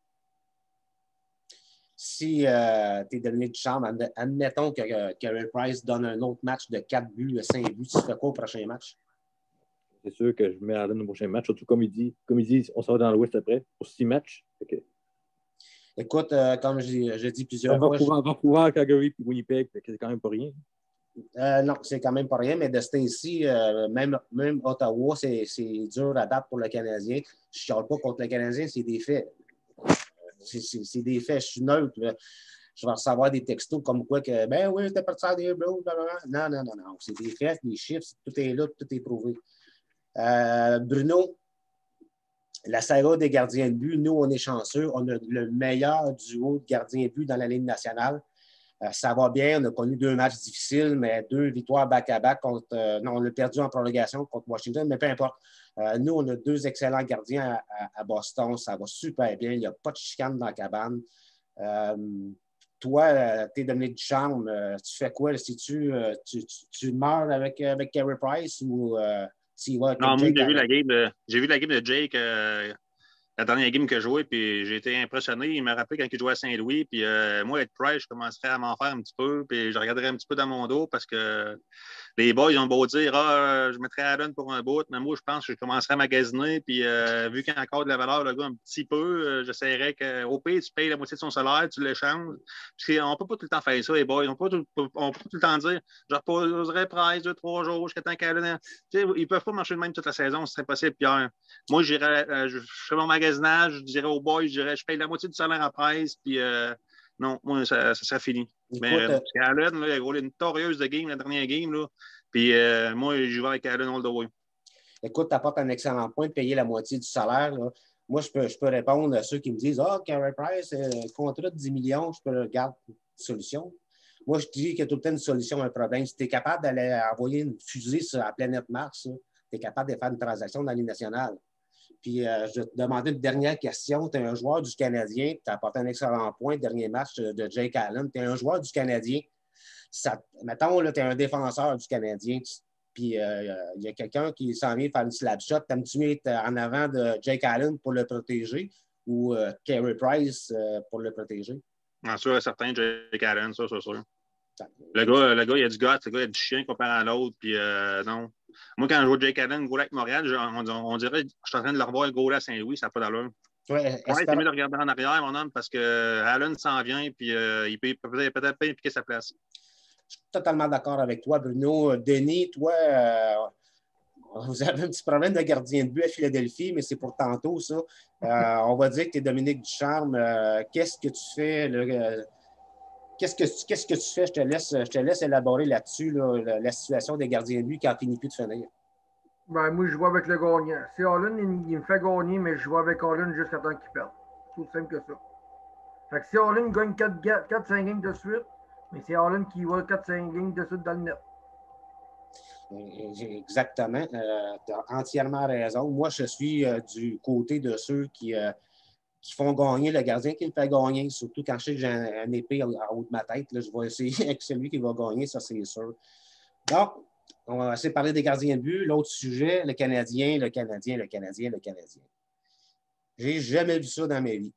Si euh, tu es donné du charme, admettons que euh, Carey Price donne un autre match de quatre buts, cinq buts, tu fais quoi au prochain match? C'est sûr que je mets Allen au prochain match, surtout comme il dit, comme il dit on sera dans l'Ouest après, pour six matchs. Okay. Écoute, euh, comme j'ai, j'ai dit plusieurs Vancouver, fois... Vancouver, Calgary et Winnipeg, c'est quand même pas rien. Euh, non, c'est quand même pas rien, mais de ce temps-ci, euh, même, même Ottawa, c'est, c'est dur à battre pour le Canadien. Je ne chiale pas contre le Canadien, c'est des faits. C'est, c'est, c'est des faits, je suis neutre. Là. Je vais recevoir des textos comme quoi que, ben oui, t'es parti des bros, non, non, non, non. C'est des faits, des chiffres, tout est là, tout est prouvé. Euh, Bruno, la saga des gardiens de but, nous, on est chanceux. On a le meilleur duo de gardiens de but dans la Ligue nationale. Euh, ça va bien. On a connu deux matchs difficiles, mais deux victoires back-à-back contre. Euh, non, on a perdu en prolongation contre Washington, mais peu importe. Euh, nous, on a deux excellents gardiens à, à, à Boston. Ça va super bien. Il n'y a pas de chicane dans la cabane. Euh, toi, euh, tu es Dominique Ducharme. Euh, tu fais quoi? Si tu, euh, tu, tu, tu meurs avec, avec Carey Price ou euh, tu vas avec non, Jake moi, j'ai Allen? vu, la game de, j'ai vu la game de Jake. Euh... La dernière game que j'ai joué, puis j'ai été impressionné. Il m'a rappelé quand il jouait à Saint-Louis. Puis euh, moi, être Price, je commencerais à m'en faire un petit peu. Puis je regarderais un petit peu dans mon dos parce que les boys, ils ont beau dire ah, je mettrais Allen pour un bout. Mais moi, je pense que je commencerais à magasiner. Puis euh, vu qu'il y a encore de la valeur, le gars, un petit peu, euh, j'essaierais qu'au pire, tu payes la moitié de son salaire, tu l'échanges. Parce qu'on ne peut pas tout le temps faire ça, les boys. On ne peut, peut pas tout le temps dire je reposerais Price deux, trois jours jusqu'à temps qu'Allen. Ils ne peuvent pas marcher de même toute la saison. Ce serait possible, Pierre. Moi, j'irais, euh, je ferais mon magasin. Je dirais aux boys, je dirais, je paye la moitié du salaire à Price, puis euh, non, moi, ça, ça serait fini. Écoute, mais euh, Allen, là, il a roulé une torieuse de game, la dernière game, là, puis euh, moi, je vais avec Allen all the way. Écoute, tu apportes un excellent point de payer la moitié du salaire. Là. Moi, je peux, je peux répondre à ceux qui me disent ah, oh, Carey Price, euh, contrat de dix millions, je peux regarder une solution. Moi, je dis qu'il y a tout le temps une solution à un problème. Si tu es capable d'aller envoyer une fusée sur la planète Mars, là, tu es capable de faire une transaction dans la Ligue nationale. Puis, euh, je vais te demander une dernière question. Tu es un joueur du Canadien, tu as apporté un excellent point, dernier match de Jake Allen. Tu es un joueur du Canadien. Ça, mettons, tu es un défenseur du Canadien. Puis, il euh, y a quelqu'un qui s'en vient faire une slap shot. T'aimes-tu être en avant de Jake Allen pour le protéger ou euh, Carey Price euh, pour le protéger? En sûr, certain, Jake Allen, ça, c'est sûr. Le gars, le gars, il a du gars, le gars, il a du chien comparé à l'autre. Puis, euh, non. Moi, quand je vois Jake Allen goal avec Montréal, je, on, on dirait que je suis en train de le revoir goal à Saint-Louis, ça n'a pas d'allure. Ouais, ouais, c'est mieux de regarder en arrière, mon homme, parce que Allen s'en vient, puis euh, il peut peut-être peut pas impliquer sa place. Je suis totalement d'accord avec toi, Bruno. Denis, toi, euh, vous avez un petit problème de gardien de but à Philadelphie, mais c'est pour tantôt, ça. Euh, on va dire que tu es Dominique Ducharme. Euh, qu'est-ce que tu fais? Là, euh, qu'est-ce, que, qu'est-ce que tu fais? Je te laisse, je te laisse élaborer là-dessus, là, la, la situation des gardiens de but qui n'en finit plus de finir. Ben, moi, je joue avec le gagnant. Si Holland, il, il me fait gagner, mais je joue avec Holland jusqu'à temps qu'il perde. C'est aussi simple que ça. Fait que si Holland gagne quatre cinq games de suite, mais c'est Holland qui va quatre cinq games de suite dans le net. Exactement. Euh, tu as entièrement raison. Moi, je suis euh, du côté de ceux qui, euh, qui font gagner le gardien qui me fait gagner. Surtout quand je sais que j'ai un, un épée en haut de ma tête, là, je vais essayer avec celui qui va gagner, ça c'est sûr. Donc, on va essayer de parler des gardiens de but. L'autre sujet, le Canadien, le Canadien, le Canadien, le Canadien. J'ai jamais vu ça dans ma vie.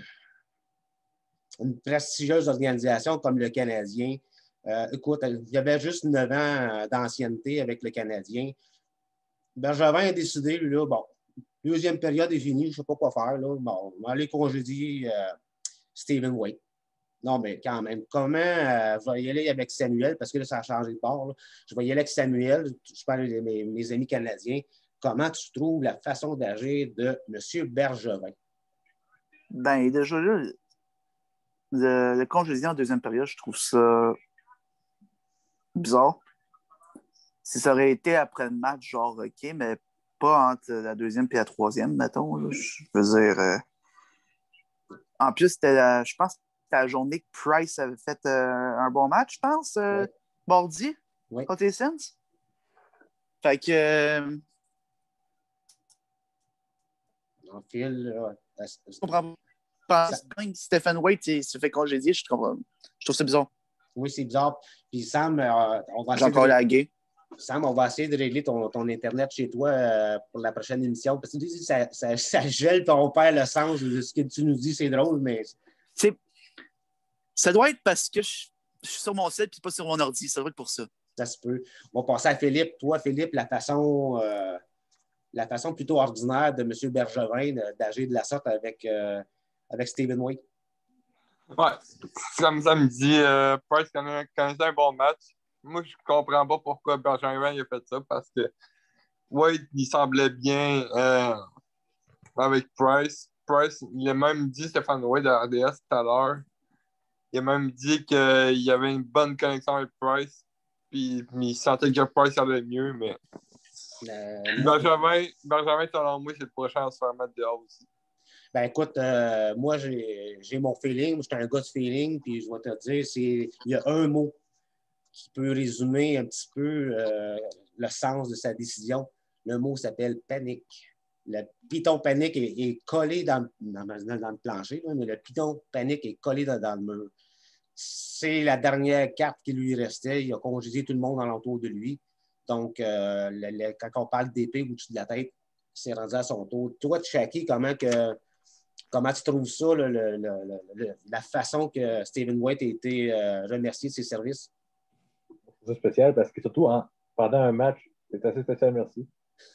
Une prestigieuse organisation comme le Canadien. Euh, écoute, il y avait juste neuf ans d'ancienneté avec le Canadien. Bergevin a décidé, là, bon, deuxième période est finie, je ne sais pas quoi faire. Là. Bon, on va aller congédier euh, Stephen Waite. Non, mais quand même, comment euh, je vais y aller avec Samuel, parce que là, ça a changé de bord. Là. Je vais y aller avec Samuel, je parle de mes, mes amis canadiens. Comment tu trouves la façon d'agir de M. Bergevin? Ben, déjà là, le, le congédié en deuxième période, je trouve ça bizarre. Si ça aurait été après le match, genre, OK, mais pas entre la deuxième et la troisième, mettons. Là, je veux dire. Euh... En plus, c'était la, je pense que c'était la journée que Price avait fait euh, un bon match, je pense, euh, oui. mardi, oui. contre les Sens. Fait que. Euh... En fil, euh, je comprends pas. Stephen Waite il se fait congédier, je, comprends... je trouve ça bizarre. Oui, c'est bizarre. Puis Sam, euh, on va J'ai encore de... lagué. Sam, on va essayer de régler ton, ton Internet chez toi euh, pour la prochaine émission. Parce que tu dis ça, ça, ça gèle, puis on perd le sens de ce que tu nous dis. C'est drôle, mais. C'est... Ça doit être parce que je, je suis sur mon site et pas sur mon ordi. Ça doit être pour ça. Ça se peut. On va passer à Philippe. Toi, Philippe, la façon, euh, la façon plutôt ordinaire de M. Bergevin d'agir de la sorte avec, euh, avec Stephen Waite. Ouais, comme ça me dit, euh, Price connaissait un bon match. Moi, je comprends pas pourquoi Bergevin a fait ça, parce que Wade, il semblait bien euh, avec Price. Price, il a même dit, Stéphane Wade à R D S tout à l'heure, il a même dit qu'il y avait une bonne connexion avec Price, puis, puis il sentait que Price allait mieux, mais euh, Bergevin, Bergevin, selon moi, c'est le prochain à se faire mettre dehors aussi. Ben écoute, euh, moi, j'ai, j'ai mon feeling, je suis un gars de feeling, puis je vais te dire, c'est, il y a un mot qui peut résumer un petit peu euh, le sens de sa décision. Le mot s'appelle panique. Le piton panique est, est collé dans, dans, dans le plancher, là, mais le piton panique est collé dans, dans le mur. C'est la dernière carte qui lui restait. Il a congédié tout le monde alentour de lui. Donc, euh, le, le, quand on parle d'épée au-dessus de la tête, c'est rendu à son tour. Toi, Chucky, comment que Comment tu trouves ça, le, le, le, le, la façon que Stephen Waite a été euh, remercié de ses services? C'est spécial parce que surtout hein, pendant un match, c'est assez spécial, merci.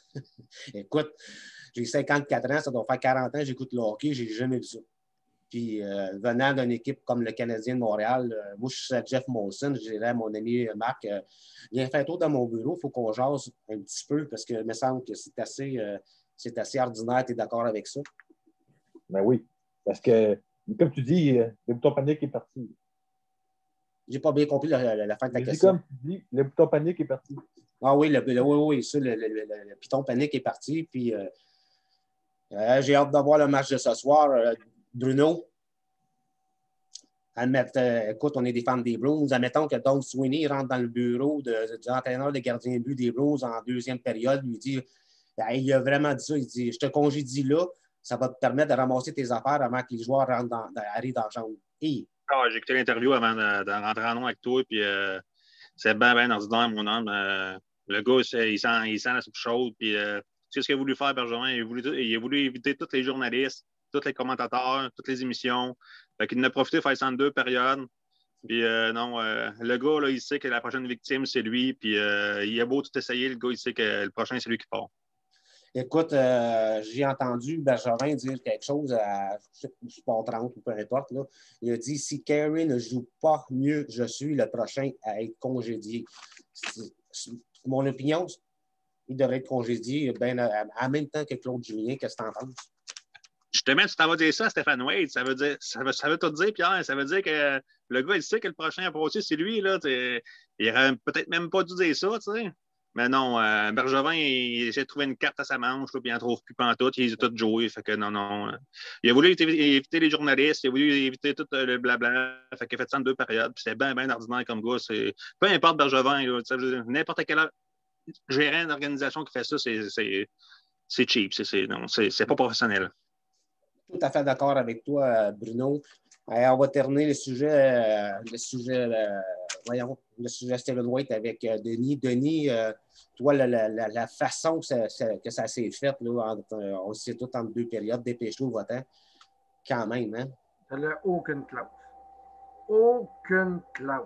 Écoute, j'ai cinquante-quatre ans, ça doit faire quarante ans que j'écoute le hockey, j'ai jamais vu ça. Puis euh, venant d'une équipe comme le Canadien de Montréal, euh, moi je suis à Jeff Molson, je dirais à mon ami Marc, euh, viens faire un tour dans mon bureau, il faut qu'on jase un petit peu parce que il me semble que c'est assez, euh, c'est assez ordinaire, tu es d'accord avec ça? Ben oui, parce que, comme tu dis, le bouton panique est parti. J'ai pas bien compris la, la, la fin de ta Mais question. Comme tu dis, le bouton panique est parti. Ah oui, le, le, oui, oui, ça, le, le, le, le piton panique est parti. Puis euh, euh, j'ai hâte de voir le match de ce soir. Euh, Bruno, Admette, euh, écoute, on est des fans des Bruins. Admettons que Don Sweeney rentre dans le bureau de, de l'entraîneur de gardien de but des Bruins en deuxième période. Lui dit, il a vraiment dit ça. Il dit, je te congédie là, ça va te permettre de ramasser tes affaires avant que les joueurs rentrent dans, dans, arrivent dans la chambre. Et... Ah, j'ai écouté l'interview avant de, de rentrer en nom avec toi, puis euh, c'est bien, bien ordinaire, mon homme. Euh, le gars, il sent, il sent la soupe chaude, puis euh, tu sais ce qu'il a voulu faire, Bergevin? Il a voulu, il a voulu éviter tous les journalistes, tous les commentateurs, toutes les émissions. Fait qu'il en a profité de faire ça en deux périodes. Puis euh, non, euh, le gars, là, il sait que la prochaine victime, c'est lui. Puis euh, il a beau tout essayer, le gars, il sait que le prochain, c'est lui qui part. Écoute, euh, j'ai entendu Bergevin dire quelque chose à Sport trente ou peu importe. Là. Il a dit, si Carey ne joue pas mieux, je suis le prochain à être congédié. C'est, c'est mon opinion, il devrait être congédié ben, en même temps que Claude Julien. Qu'est-ce que tu en penses? Justement, tu t'en vas dire ça à Stéphane Wade. Ça veut dire, ça veut, ça veut tout dire, Pierre. Ça veut dire que le gars, il sait que le prochain approché, c'est lui. Là, il aurait peut-être même pas dû dire ça, tu sais. Mais non, euh, Bergevin, il essaie de trouver une carte à sa manche, là, puis il n'en trouve plus pantoute. Il les a tous joués. Fait que non, non. Euh, il a voulu éviter, éviter les journalistes, il a voulu éviter tout le blabla. Fait qu'il a fait ça en deux périodes. Puis c'est bien, bien ordinaire comme gars. C'est... Peu importe Bergevin, là, n'importe quel gérant d'organisation qui fait ça, c'est, c'est, c'est cheap. C'est, c'est, non, c'est, c'est pas professionnel. Tout à fait d'accord avec toi, Bruno. Alors, on va terminer le sujet, euh, le sujet, euh, voyons, le sujet Steven White avec euh, Denis. Denis, euh, toi, la, la, la façon que ça, ça, que ça s'est fait, là, entre, on le sait tout en deux périodes, dépêche-toi, votant, quand même, hein? Ça n'a aucune clause. Aucune clause.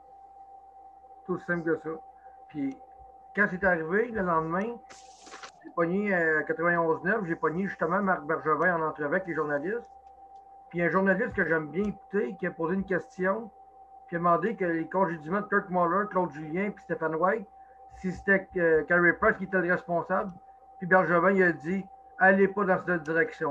Tout simple que ça. Puis, quand c'est arrivé, le lendemain, j'ai pogné à quatre-vingt-onze neuf, j'ai pogné justement Marc Bergevin en entrevue avec les journalistes. Puis un journaliste que j'aime bien écouter qui a posé une question, qui a demandé que les congédiements de Kirk Muller, Claude Julien puis Stéphane White, si c'était euh, Carey Price qui était le responsable. Puis Bergevin, il a dit « Allez pas dans cette direction-là. »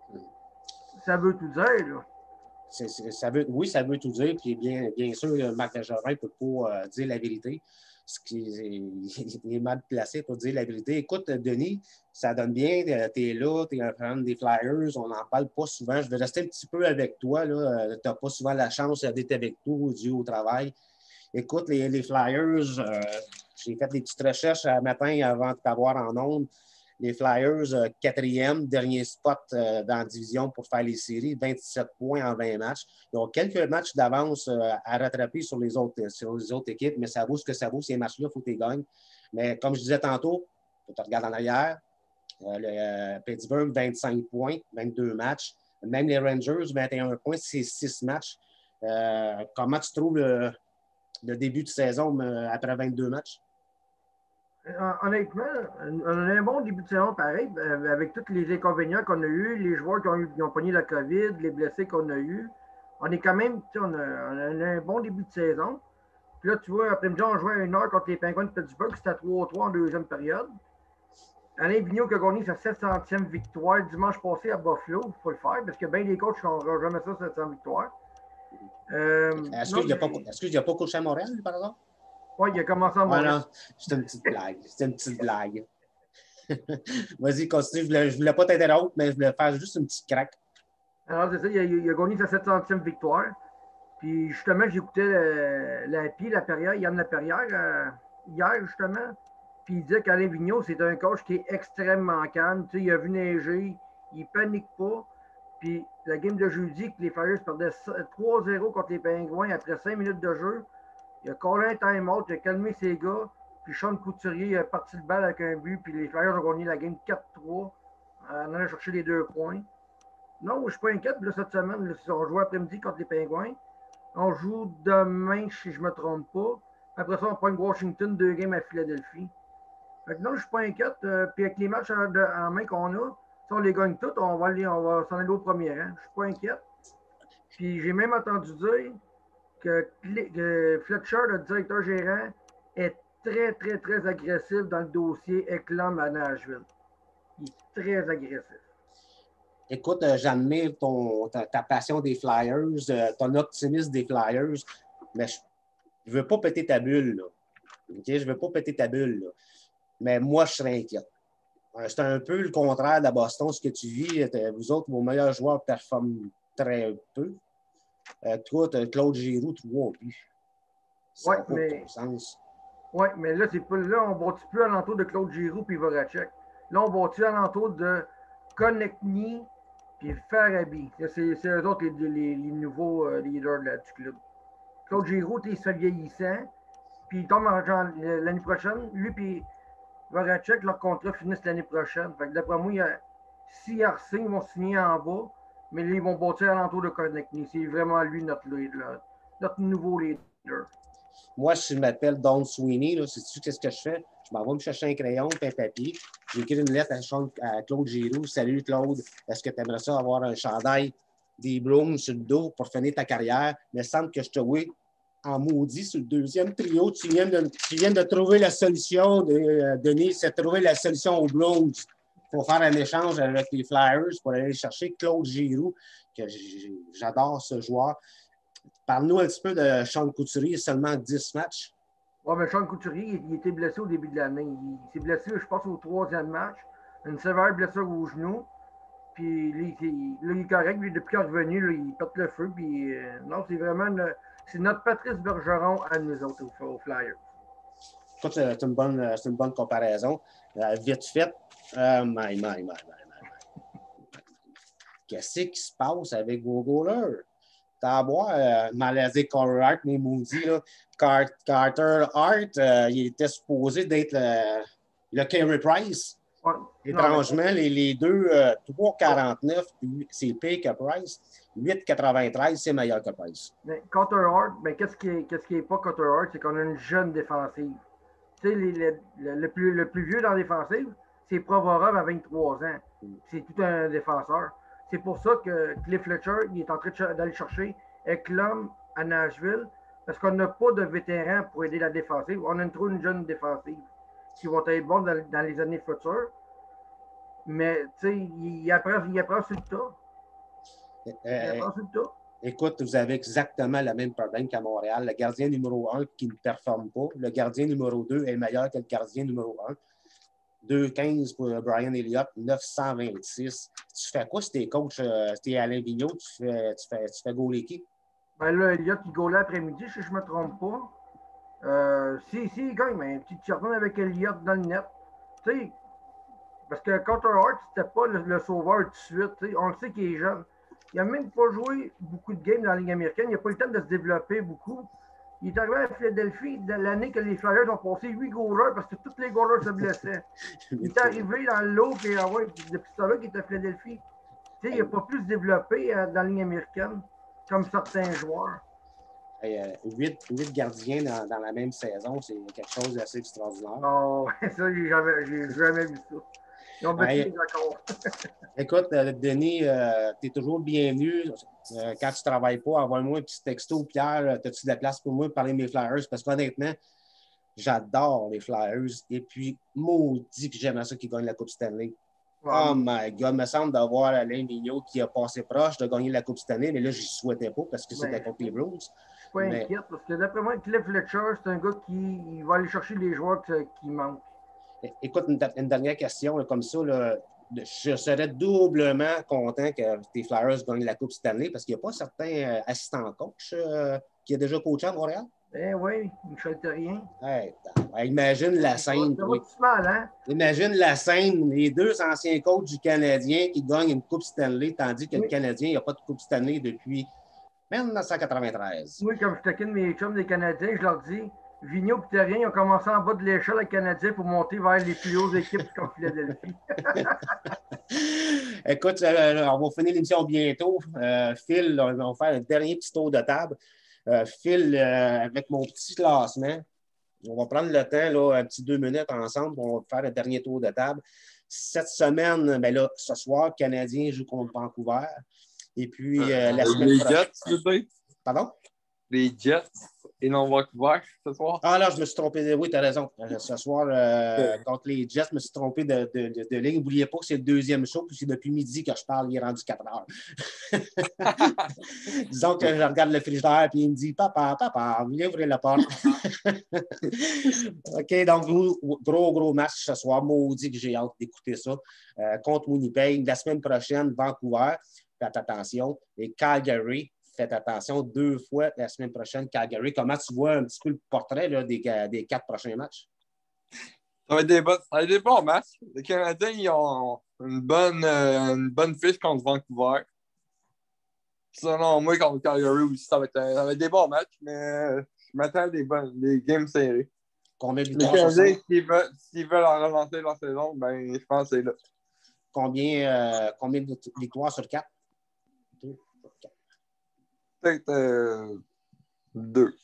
Ça veut tout dire, là. C'est, c'est, ça veut, oui, ça veut tout dire. Puis bien, bien sûr, Marc Bergevin ne peut pas euh, dire la vérité. Ce qui est, il est mal placé pour dire la vérité. Écoute, Denis, ça donne bien. Tu es là, tu es un fan des Flyers. On n'en parle pas souvent. Je vais rester un petit peu avec toi. Tu n'as pas souvent la chance d'être avec nous dû au travail. Écoute, les, les Flyers, euh, j'ai fait des petites recherches un matin avant de t'avoir en ondes. Les Flyers, euh, quatrième, dernier spot euh, dans la division pour faire les séries, vingt-sept points en vingt matchs. Ils ont quelques matchs d'avance euh, à rattraper sur les, autres, sur les autres équipes, mais ça vaut ce que ça vaut. Ces matchs-là, il faut que tu les gagnes. Mais comme je disais tantôt, tu regardes en arrière, euh, le euh, Pittsburgh, vingt-cinq points, vingt-deux matchs. Même les Rangers, vingt et un points, c'est six matchs. Euh, comment tu trouves le, le début de saison euh, après vingt-deux matchs? Honnêtement, on a un bon début de saison pareil, avec tous les inconvénients qu'on a eus, les joueurs qui ont, eu, qui ont pogné la COVID, les blessés qu'on a eus. On est quand même, on a, on a un bon début de saison. Puis là, tu vois, après-midi, on jouait à une heure contre les Penguins de Pittsburgh, c'était à trois trois en deuxième période. Alain Vigneault qui a gagné sa sept centième victoire dimanche passé à Buffalo, il faut le faire, parce que bien des coachs qui n'auront jamais ça, sept cents victoires. Euh, est-ce qu'il n'y a, a pas coaché à Montréal, par exemple? Oui, il a commencé à Montréal. Ah non, c'est une petite blague. C'est une petite blague. Vas-y, continue. Je ne voulais, voulais pas t'interrompre, mais je voulais faire juste une petite craque. Alors, c'est ça, il a, il a gagné sa sept centième victoire. Puis, justement, j'écoutais la, la P I, la Perrière, Yann Laperrière, euh, hier, justement. Puis, il disait qu'Alain Vigneault, c'est un coach qui est extrêmement calme. Tu sais, il a vu neiger, il ne panique pas. Puis, la game de jeudi, que les Flyers perdaient trois zéro contre les Pingouins après cinq minutes de jeu. Il a collé un time-out, il a calmé ses gars. Puis Sean Couturier a parti le balle avec un but. Puis les Flyers ont gagné la game quatre trois en allant chercher les deux points. Non, je ne suis pas inquiète. Là, cette semaine, là, on joue après-midi contre les Pingouins. On joue demain, si je ne me trompe pas. Après ça, on prend Washington, deux games à Philadelphie. Fait que non, je ne suis pas inquiète. Euh, puis avec les matchs en, de, en main qu'on a, si on les gagne tous, on va, aller, on va s'en aller au premier rang. Je ne suis pas inquiète. Puis j'ai même entendu dire que, que Fletcher, le directeur gérant, est très, très, très agressif dans le dossier Eklam à Nashville. Il est très agressif. Écoute, euh, j'admire ton, ta, ta passion des Flyers, euh, ton optimisme des Flyers, mais je ne veux pas péter ta bulle, là. Okay? Je ne veux pas péter ta bulle, là. Mais moi, je serais inquiète. Euh, c'est un peu le contraire de Boston, ce que tu vis. Vous autres, vos meilleurs joueurs performent très peu. Euh, toi, tu as Claude Giroux, trois buts. Ça Ouais, n'a pas mais- de sens. Oui, mais là, c'est pas, là, on ne bâtit plus alentour de Claude Giroux puis Voracek. Là, on bâtit alentour de Konechny puis Farabi. C'est, c'est eux autres les, les, les nouveaux euh, leaders là, du club. Claude Giroux, il se fait vieillissant. Puis il tombe en, genre, l'année prochaine. Lui puis Voracek, leur contrat finissent l'année prochaine. Fait que d'après moi, il y a, s'ils re-signent, ils vont signer en bas. Mais là, ils vont bâtir alentour de Konechny. C'est vraiment lui notre, leader, notre nouveau leader. Moi, si je m'appelle Don Sweeney, là, sais-tu qu'est-ce que je fais? Je m'en vais me chercher un crayon et un papier. J'écris une lettre à, Sean, à Claude Giroux. Salut Claude, est-ce que tu aimerais ça avoir un chandail des Bruins sur le dos pour finir ta carrière? Mais il semble que je te vois en maudit sur le deuxième trio. Tu viens de, tu viens de trouver la solution, de, euh, Denis, c'est de trouver la solution aux Bruins. Il faut faire un échange avec les Flyers pour aller chercher Claude Giroux, que j'adore ce joueur. Parle-nous un petit peu de Sean Couturier, seulement dix matchs. Oui, mais Sean Couturier, il, il était blessé au début de l'année. Il, il s'est blessé, je pense, au troisième match. Une sévère blessure au genou. Puis là, il, là, il est correct. Lui, depuis qu'il est revenu, là, il pète le feu. Puis euh, non, c'est vraiment une, c'est notre Patrice Bergeron à nous autres, aux, aux Flyers. Ça, c'est une bonne, c'est une bonne comparaison. Euh, vite fait, euh, my, my, my, my, my. Qu'est-ce qui se passe avec vos goalers? T'as à voir, euh, malaisé Carter Hart, mais maudit, là. Car Carter Hart, euh, il était supposé d'être le, le Carey Price. Ouais. Étrangement, Non, mais... les, les deux, euh, trois quarante-neuf, c'est pire que Price. huit quatre-vingt-treize, c'est meilleur que Price. Mais Carter Hart, mais qu'est-ce qui est, qu'est-ce qui est pas Carter Hart, c'est qu'on a une jeune défensive. Tu sais, les, les, le, le, plus, le plus vieux dans la défensive, c'est Provorov à vingt-trois ans. C'est tout un défenseur. C'est pour ça que Cliff Fletcher, il est en train d'aller chercher Eklund à Nashville, parce qu'on n'a pas de vétérans pour aider la défensive. On a trop une jeune défensive qui vont être bons dans, dans les années futures. Mais, tu sais, il apprend, il apprend sur le tas. Il apprend sur le tas. Écoute, vous avez exactement le même problème qu'à Montréal. Le gardien numéro un qui ne performe pas. Le gardien numéro deux est meilleur que le gardien numéro un. deux quinze pour Brian Elliott, neuf cent vingt-six. Tu fais quoi si t'es coach, euh, si t'es Alain Vigneault, tu fais, tu fais, tu fais gauler qui? Ben là, Elliott, il gaulait l'après-midi, si je ne me trompe pas. Euh, si, si, il gagne, mais tu te retournes avec Elliott dans le net. Tu sais, parce que Carter Hart, c'était pas le, le sauveur tout de suite. T'sais. On le sait qu'il est jeune. Il n'a même pas joué beaucoup de games dans la Ligue américaine. Il n'a pas eu le temps de se développer beaucoup. Il est arrivé à Philadelphie de l'année que les Flyers ont passé huit goalers parce que tous les goalers se blessaient. Il est arrivé dans l'eau et ah ouais, depuis ça là qu'il est à Philadelphie. Tu sais, il n'a pas plus développé euh, dans la Ligue américaine comme certains joueurs. Hey, euh, huit, huit gardiens dans, dans la même saison, c'est quelque chose d'assez extraordinaire. Oh, ça, j'ai jamais, j'ai jamais vu ça. Ils ont battu hey, les accords. Écoute, euh, Denis, euh, tu es toujours bienvenu. Euh, quand tu ne travailles pas, envoie-moi un petit texto. Pierre, as-tu de la place pour moi pour parler de mes Flyers? Parce qu'honnêtement, j'adore les Flyers. Et puis, maudit que j'aimerais ça qu'ils gagnent la Coupe Stanley. Wow. Oh my God, il me semble d'avoir Alain Vigneault qui a passé proche de gagner la Coupe Stanley, mais là, je n'y souhaitais pas parce que c'était contre les Bruins. Pas mais... inquiète, parce que d'après moi, Cliff Fletcher, c'est un gars qui il va aller chercher les joueurs qui manquent. Écoute, une, une dernière question, là, comme ça, là, je serais doublement content que tes Flyers gagnent la Coupe Stanley parce qu'il n'y a pas certains euh, assistants coach euh, qui a déjà coaché à Montréal. Ben oui, Michel Terrien. Hey, imagine la scène. Ça va tout mal, hein? Imagine la scène, les deux anciens coachs du Canadien qui gagnent une Coupe Stanley, tandis que oui. Le Canadien n'a pas de Coupe Stanley depuis mille neuf cent quatre-vingt-treize. Oui, comme je taquine mes chums des Canadiens, je leur dis, Vigneault et Terrien, ils ont commencé en bas de l'échelle avec Canadien pour monter vers les plus hautes équipes comme Philadelphie. Écoute, euh, on va finir l'émission bientôt. Euh, Phil, on va faire un dernier petit tour de table. Euh, Phil, euh, avec mon petit classement, on va prendre le temps, là, un petit deux minutes ensemble, on va faire un dernier tour de table. Cette semaine, ben là, ce soir, Canadien joue contre Vancouver. Et puis, euh, la semaine les prochaine... Jets, tu veux dire? Pardon? Les Jets et non Vancouver ce soir. Ah là, je me suis trompé. Oui, tu as raison. Ce soir, euh, contre les Jets, je me suis trompé de, de, de, de ligne. N'oubliez pas que c'est le deuxième show, puis c'est depuis midi que je parle, il est rendu quatre heures. Disons que je regarde le frigidaire, puis il me dit « Papa, papa, viens ouvrir la porte. » OK, donc, gros, gros match ce soir. Maudit que j'ai hâte d'écouter ça. Euh, contre Winnipeg. La semaine prochaine, Vancouver. Faites attention. Et Calgary. faites attention, deux fois la semaine prochaine, Calgary. Comment tu vois un petit peu le portrait là, des, des quatre prochains matchs? Ça va être des, bon, ça va être des bons matchs. Les Canadiens, ils ont une bonne, euh, une bonne fiche contre Vancouver. Selon moi, contre Calgary aussi, ça va être, ça va être des bons matchs, mais je m'attends à des, bonnes, des games serrés. Combien de Les victoires sur Canadiens, cinq? s'ils veulent, s'ils veulent en relancer leur saison, ben, je pense que c'est là. Combien, euh, combien de victoires sur quatre? Deux. Peut-être euh, deux.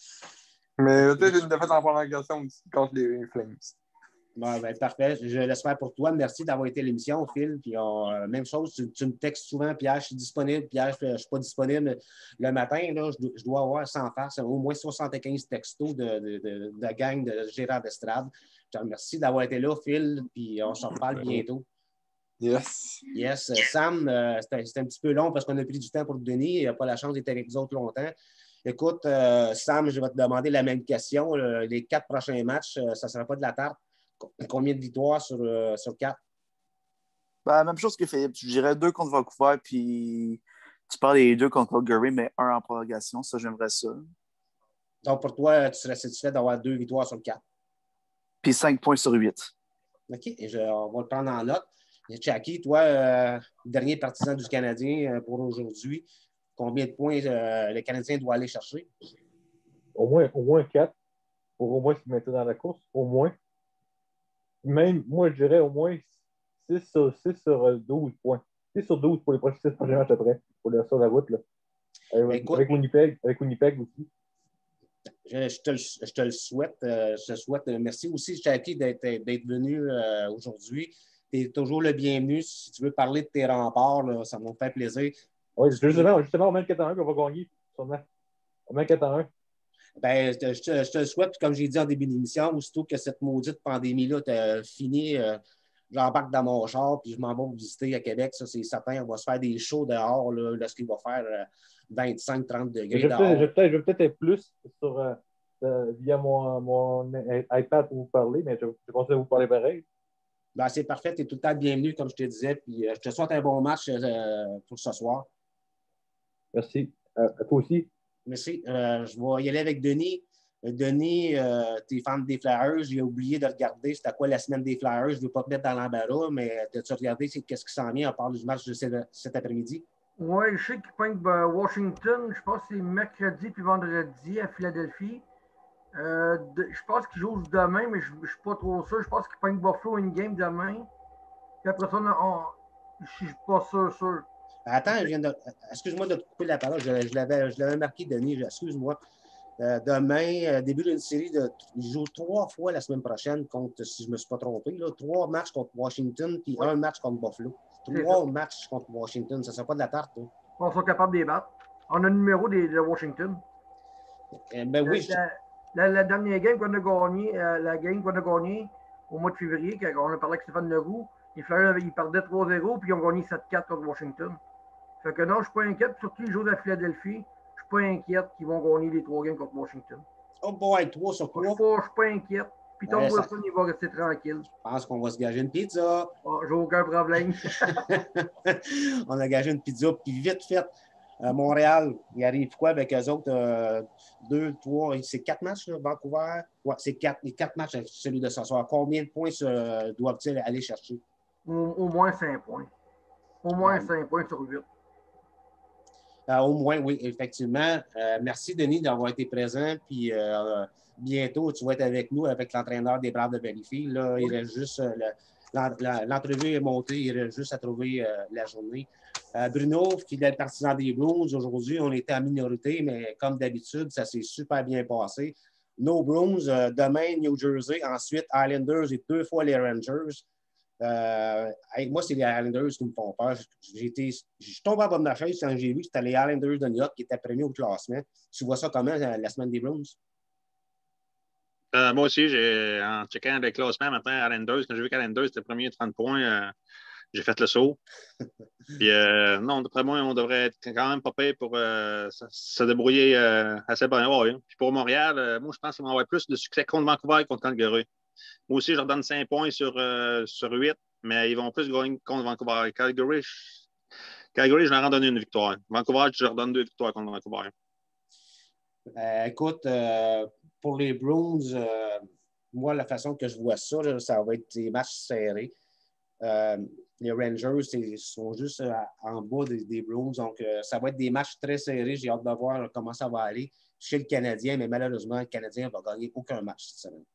Mais peut-être une défaite en prolongation aussi contre les Flames. Bon, ben, parfait. Je l'espère pour toi. Merci d'avoir été à l'émission, Phil. Puis on, euh, même chose, tu, tu me textes souvent, Pierre, je suis disponible. Pierre, je ne suis pas disponible. Le matin, là, je, je dois avoir sans face au moins soixante-quinze textos de, de, de, de gang de Gérard d'Estrade. Je te remercie d'avoir été là, Phil. Puis on se reparle bientôt. Yes. Yes. Sam, euh, c'était, c'était un petit peu long parce qu'on a pris du temps pour Denis. Il n'a pas la chance d'être avec nous autres longtemps. Écoute, euh, Sam, je vais te demander la même question. Euh, les quatre prochains matchs, euh, ça ne sera pas de la tarte. Combien de victoires sur, euh, sur quatre? Ben, même chose que Philippe. Je dirais deux contre Vancouver, puis tu parles des deux contre Calgary, mais un en prolongation. Ça, j'aimerais ça. Donc, pour toi, tu serais satisfait d'avoir deux victoires sur quatre. Puis cinq points sur huit. OK. Et je, on va le prendre en note. Et Jackie, toi, euh, dernier partisan du Canadien euh, pour aujourd'hui, combien de points euh, le Canadien doit aller chercher? Au moins, au moins quatre pour au moins se mettre dans la course. Au moins. Même, moi, je dirais au moins six sur, six sur douze points. six sur douze pour les prochains six prochains matchs après, pour le, sur la route. Là. Avec, Écoute, avec Winnipeg, avec Winnipeg aussi. Je, je, te, je te le souhaite. Euh, je te souhaite. Merci aussi, Jackie, d'être, d'être venu euh, aujourd'hui. Tu es toujours le bienvenu. Si tu veux parler de tes remparts, là, ça me fait plaisir. Oui, justement, justement, au même quatre à un qu'on va gagner, sûrement. Au même quatre à un. Ben, je, te, je te le souhaite. Puis comme j'ai dit en début d'émission, aussitôt que cette maudite pandémie-là t'a fini, euh, j'embarque dans mon char puis je m'en vais vous visiter à Québec. Ça, c'est certain. On va se faire des shows dehors là, lorsqu'il va faire euh, vingt-cinq à trente degrés Je vais, dehors. peut-être, je, vais peut-être, je vais peut-être être plus sur, euh, euh, via mon, mon iPad pour vous parler, mais je, je continue à vous parler pareil. Ben, c'est parfait. Tu es tout le temps bienvenu, comme je te disais. Puis euh, je te souhaite un bon match euh, pour ce soir. Merci. Euh, à toi aussi. Merci. Euh, je vais y aller avec Denis. Euh, Denis, euh, tu es fan des Flyers. J'ai oublié de regarder c'était quoi la semaine des Flyers. Je ne veux pas te mettre dans l'embarras, mais as-tu regardé c'est, qu'est-ce qui s'en vient à part du match de cet, cet après-midi? Oui, je sais qu'ils pointent ben, Washington. Je pense que c'est mercredi puis vendredi à Philadelphie. Euh, de, je pense qu'ils jouent demain, mais je ne suis pas trop sûr. Je pense qu'ils pognent Buffalo une game demain. Puis après ça, on, on, je ne suis pas sûr, sûr. Attends, je viens de. Excuse-moi de te couper la parole. Je, je, l'avais, je l'avais marqué, Denis. Excuse-moi. Euh, demain, euh, début d'une série de. Ils jouent trois fois la semaine prochaine contre, si je ne me suis pas trompé, là, trois matchs contre Washington puis oui. un match contre Buffalo. Trois matchs contre Washington. Ça ne sera pas de la tarte. Hein. On sera capable de les battre. On a le numéro de, de Washington. Eh ben oui. La, la, la, la dernière game qu'on a gagnée, euh, la game qu'on a gagnée au mois de février, quand on a parlé avec Stéphane Leroux, les Flyers, ils perdaient trois zéro puis ils ont gagné sept quatre contre Washington. Fait que non, je ne suis pas inquiète. Surtout les joueurs de Philadelphie, je ne suis pas inquiète qu'ils vont gagner les trois games contre Washington. Oh boy, trois sur trois. Je ne suis pas inquiète. Puis Tom Wilson, ça... il va rester tranquille. Je pense qu'on va se gager une pizza. Oh, j'ai aucun problème. On a gagé une pizza, puis vite fait. À Montréal, il arrive quoi avec eux autres? Euh, deux, trois, c'est quatre matchs, là, Vancouver? Ouais, c'est quatre, les quatre matchs, celui de ce soir. Combien de points euh, doivent-ils aller chercher? Au, au moins cinq points. Au moins ouais. cinq points sur huit. Euh, au moins, oui, effectivement. Euh, merci, Denis, d'avoir été présent. Puis euh, bientôt, tu vas être avec nous, avec l'entraîneur des Braves de Valleyfield. Là, oui. Il reste juste, euh, le, l'entrevue est montée, il reste juste à trouver euh, la journée. Euh, Bruno, fidèle partisan des Bruins, aujourd'hui, on était en minorité, mais comme d'habitude, ça s'est super bien passé. Nos Bruins, euh, demain, New Jersey, ensuite Islanders et deux fois les Rangers. Euh, hey, moi, c'est les Islanders qui me font peur. J'ai été, je suis tombé en bas de ma chaise quand j'ai vu que c'était les Islanders de New York qui étaient premiers au classement. Tu vois ça comment, la semaine des Bruins? Euh, moi aussi, j'ai, en checkant le classement matin à Islanders, quand j'ai vu qu'Islanders était premier à trente points, euh, j'ai fait le saut. Puis, euh, non, d'après moi, on devrait être quand même pas payé pour euh, se débrouiller euh, assez bien. Ouais, hein. Puis pour Montréal, euh, moi, je pense qu'ils vont avoir plus de succès contre Vancouver que contre Calgary. Moi aussi, je leur donne cinq points sur, euh, sur huit, mais ils vont plus gagner contre Vancouver. Calgary, Calgary, je leur en donne une victoire. Vancouver, je leur donne deux victoires contre Vancouver. Euh, écoute, euh, pour les Bruins, euh, moi, la façon que je vois ça, là, ça va être des matchs serrés. Euh, les Rangers ils sont juste euh, en bas des, des Bruins, donc euh, ça va être des matchs très serrés. J'ai hâte de voir comment ça va aller chez le Canadien, mais malheureusement, le Canadien va gagner aucun match cette semaine.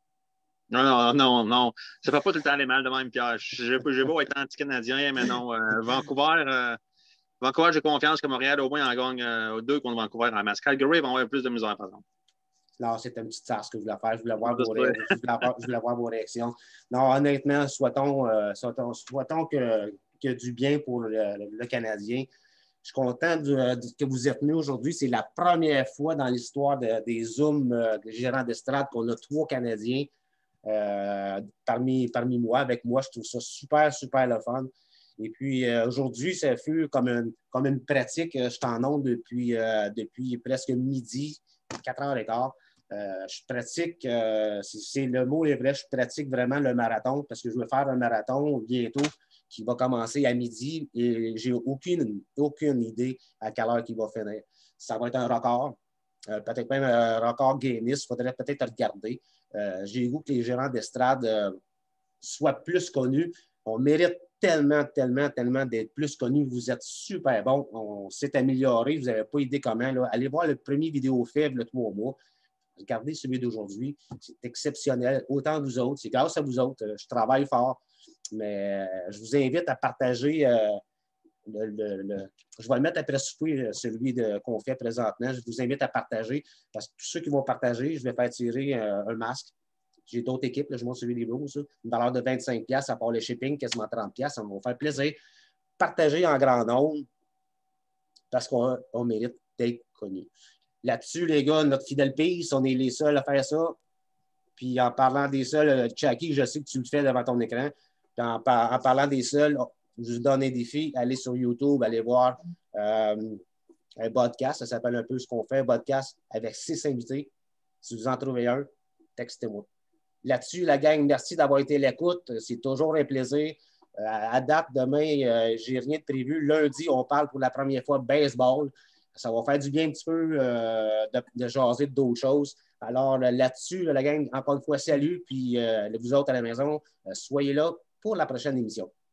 Non, non, non, non. Ça ne fait pas tout le temps les mal de même, Pierre. J'ai beau être anti-canadien, mais non. Euh, Vancouver, euh, Vancouver, j'ai confiance que Montréal, au moins, en gagne euh, deux contre Vancouver en masse. Calgary va avoir plus de misère, par exemple. Non, c'était une petite farce que je voulais faire. Je voulais voir vos, ré... je voulais voir, je voulais voir vos réactions. Non, honnêtement, souhaitons, euh, souhaitons, souhaitons que, que du bien pour le, le Canadien. Je suis content de, de, que vous êtes venus aujourd'hui. C'est la première fois dans l'histoire de, des Zooms, euh, des gérants d'estrade, qu'on a trois Canadiens euh, parmi, parmi moi. Avec moi, je trouve ça super, super le fun. Et puis, euh, aujourd'hui, ça fut comme une, comme une pratique. Je t'en onde depuis, euh, depuis presque midi, quatre heures et quart. Euh, je pratique, euh, c'est le mot est vrai, je pratique vraiment le marathon parce que je veux faire un marathon bientôt qui va commencer à midi et j'ai aucune, aucune idée à quelle heure il va finir. Ça va être un record, euh, peut-être même un record Guinness, il faudrait peut-être regarder. Euh, j'ai le goût que les gérants d'estrade euh, soient plus connus. On mérite tellement, tellement, tellement d'être plus connus. Vous êtes super bons. On s'est amélioré. Vous n'avez pas idée comment. Là. Allez voir le premier vidéo faible, le trois mois. Regardez celui d'aujourd'hui. C'est exceptionnel. Autant vous autres. C'est grâce à vous autres. Je travaille fort. Mais je vous invite à partager euh, le, le, le... Je vais le mettre après souper, celui qu'on fait présentement. Je vous invite à partager parce que tous ceux qui vont partager, je vais faire tirer euh, un masque. J'ai d'autres équipes. Là, je montre celui des Blues. Une valeur de vingt-cinq dollars à part le shipping, quasiment trente dollars. Ça va vous faire plaisir. Partagez en grand nombre parce qu'on on mérite d'être connus. Là-dessus, les gars, notre fidèle Peace, on est les seuls à faire ça. Puis en parlant des seuls, Chucky, je sais que tu le fais devant ton écran. Puis en, par, en parlant des seuls, je vous donne un défi. Allez sur YouTube, allez voir euh, un podcast. Ça s'appelle un peu ce qu'on fait, un podcast avec six invités. Si vous en trouvez un, textez-moi. Là-dessus, la gang, merci d'avoir été à l'écoute. C'est toujours un plaisir. Euh, à date, demain, euh, j'ai rien de prévu. Lundi, on parle pour la première fois baseball. Ça va faire du bien un petit peu euh, de, de jaser d'autres choses. Alors là-dessus, la gang, encore une fois, salut. Puis euh, vous autres à la maison, euh, soyez là pour la prochaine émission.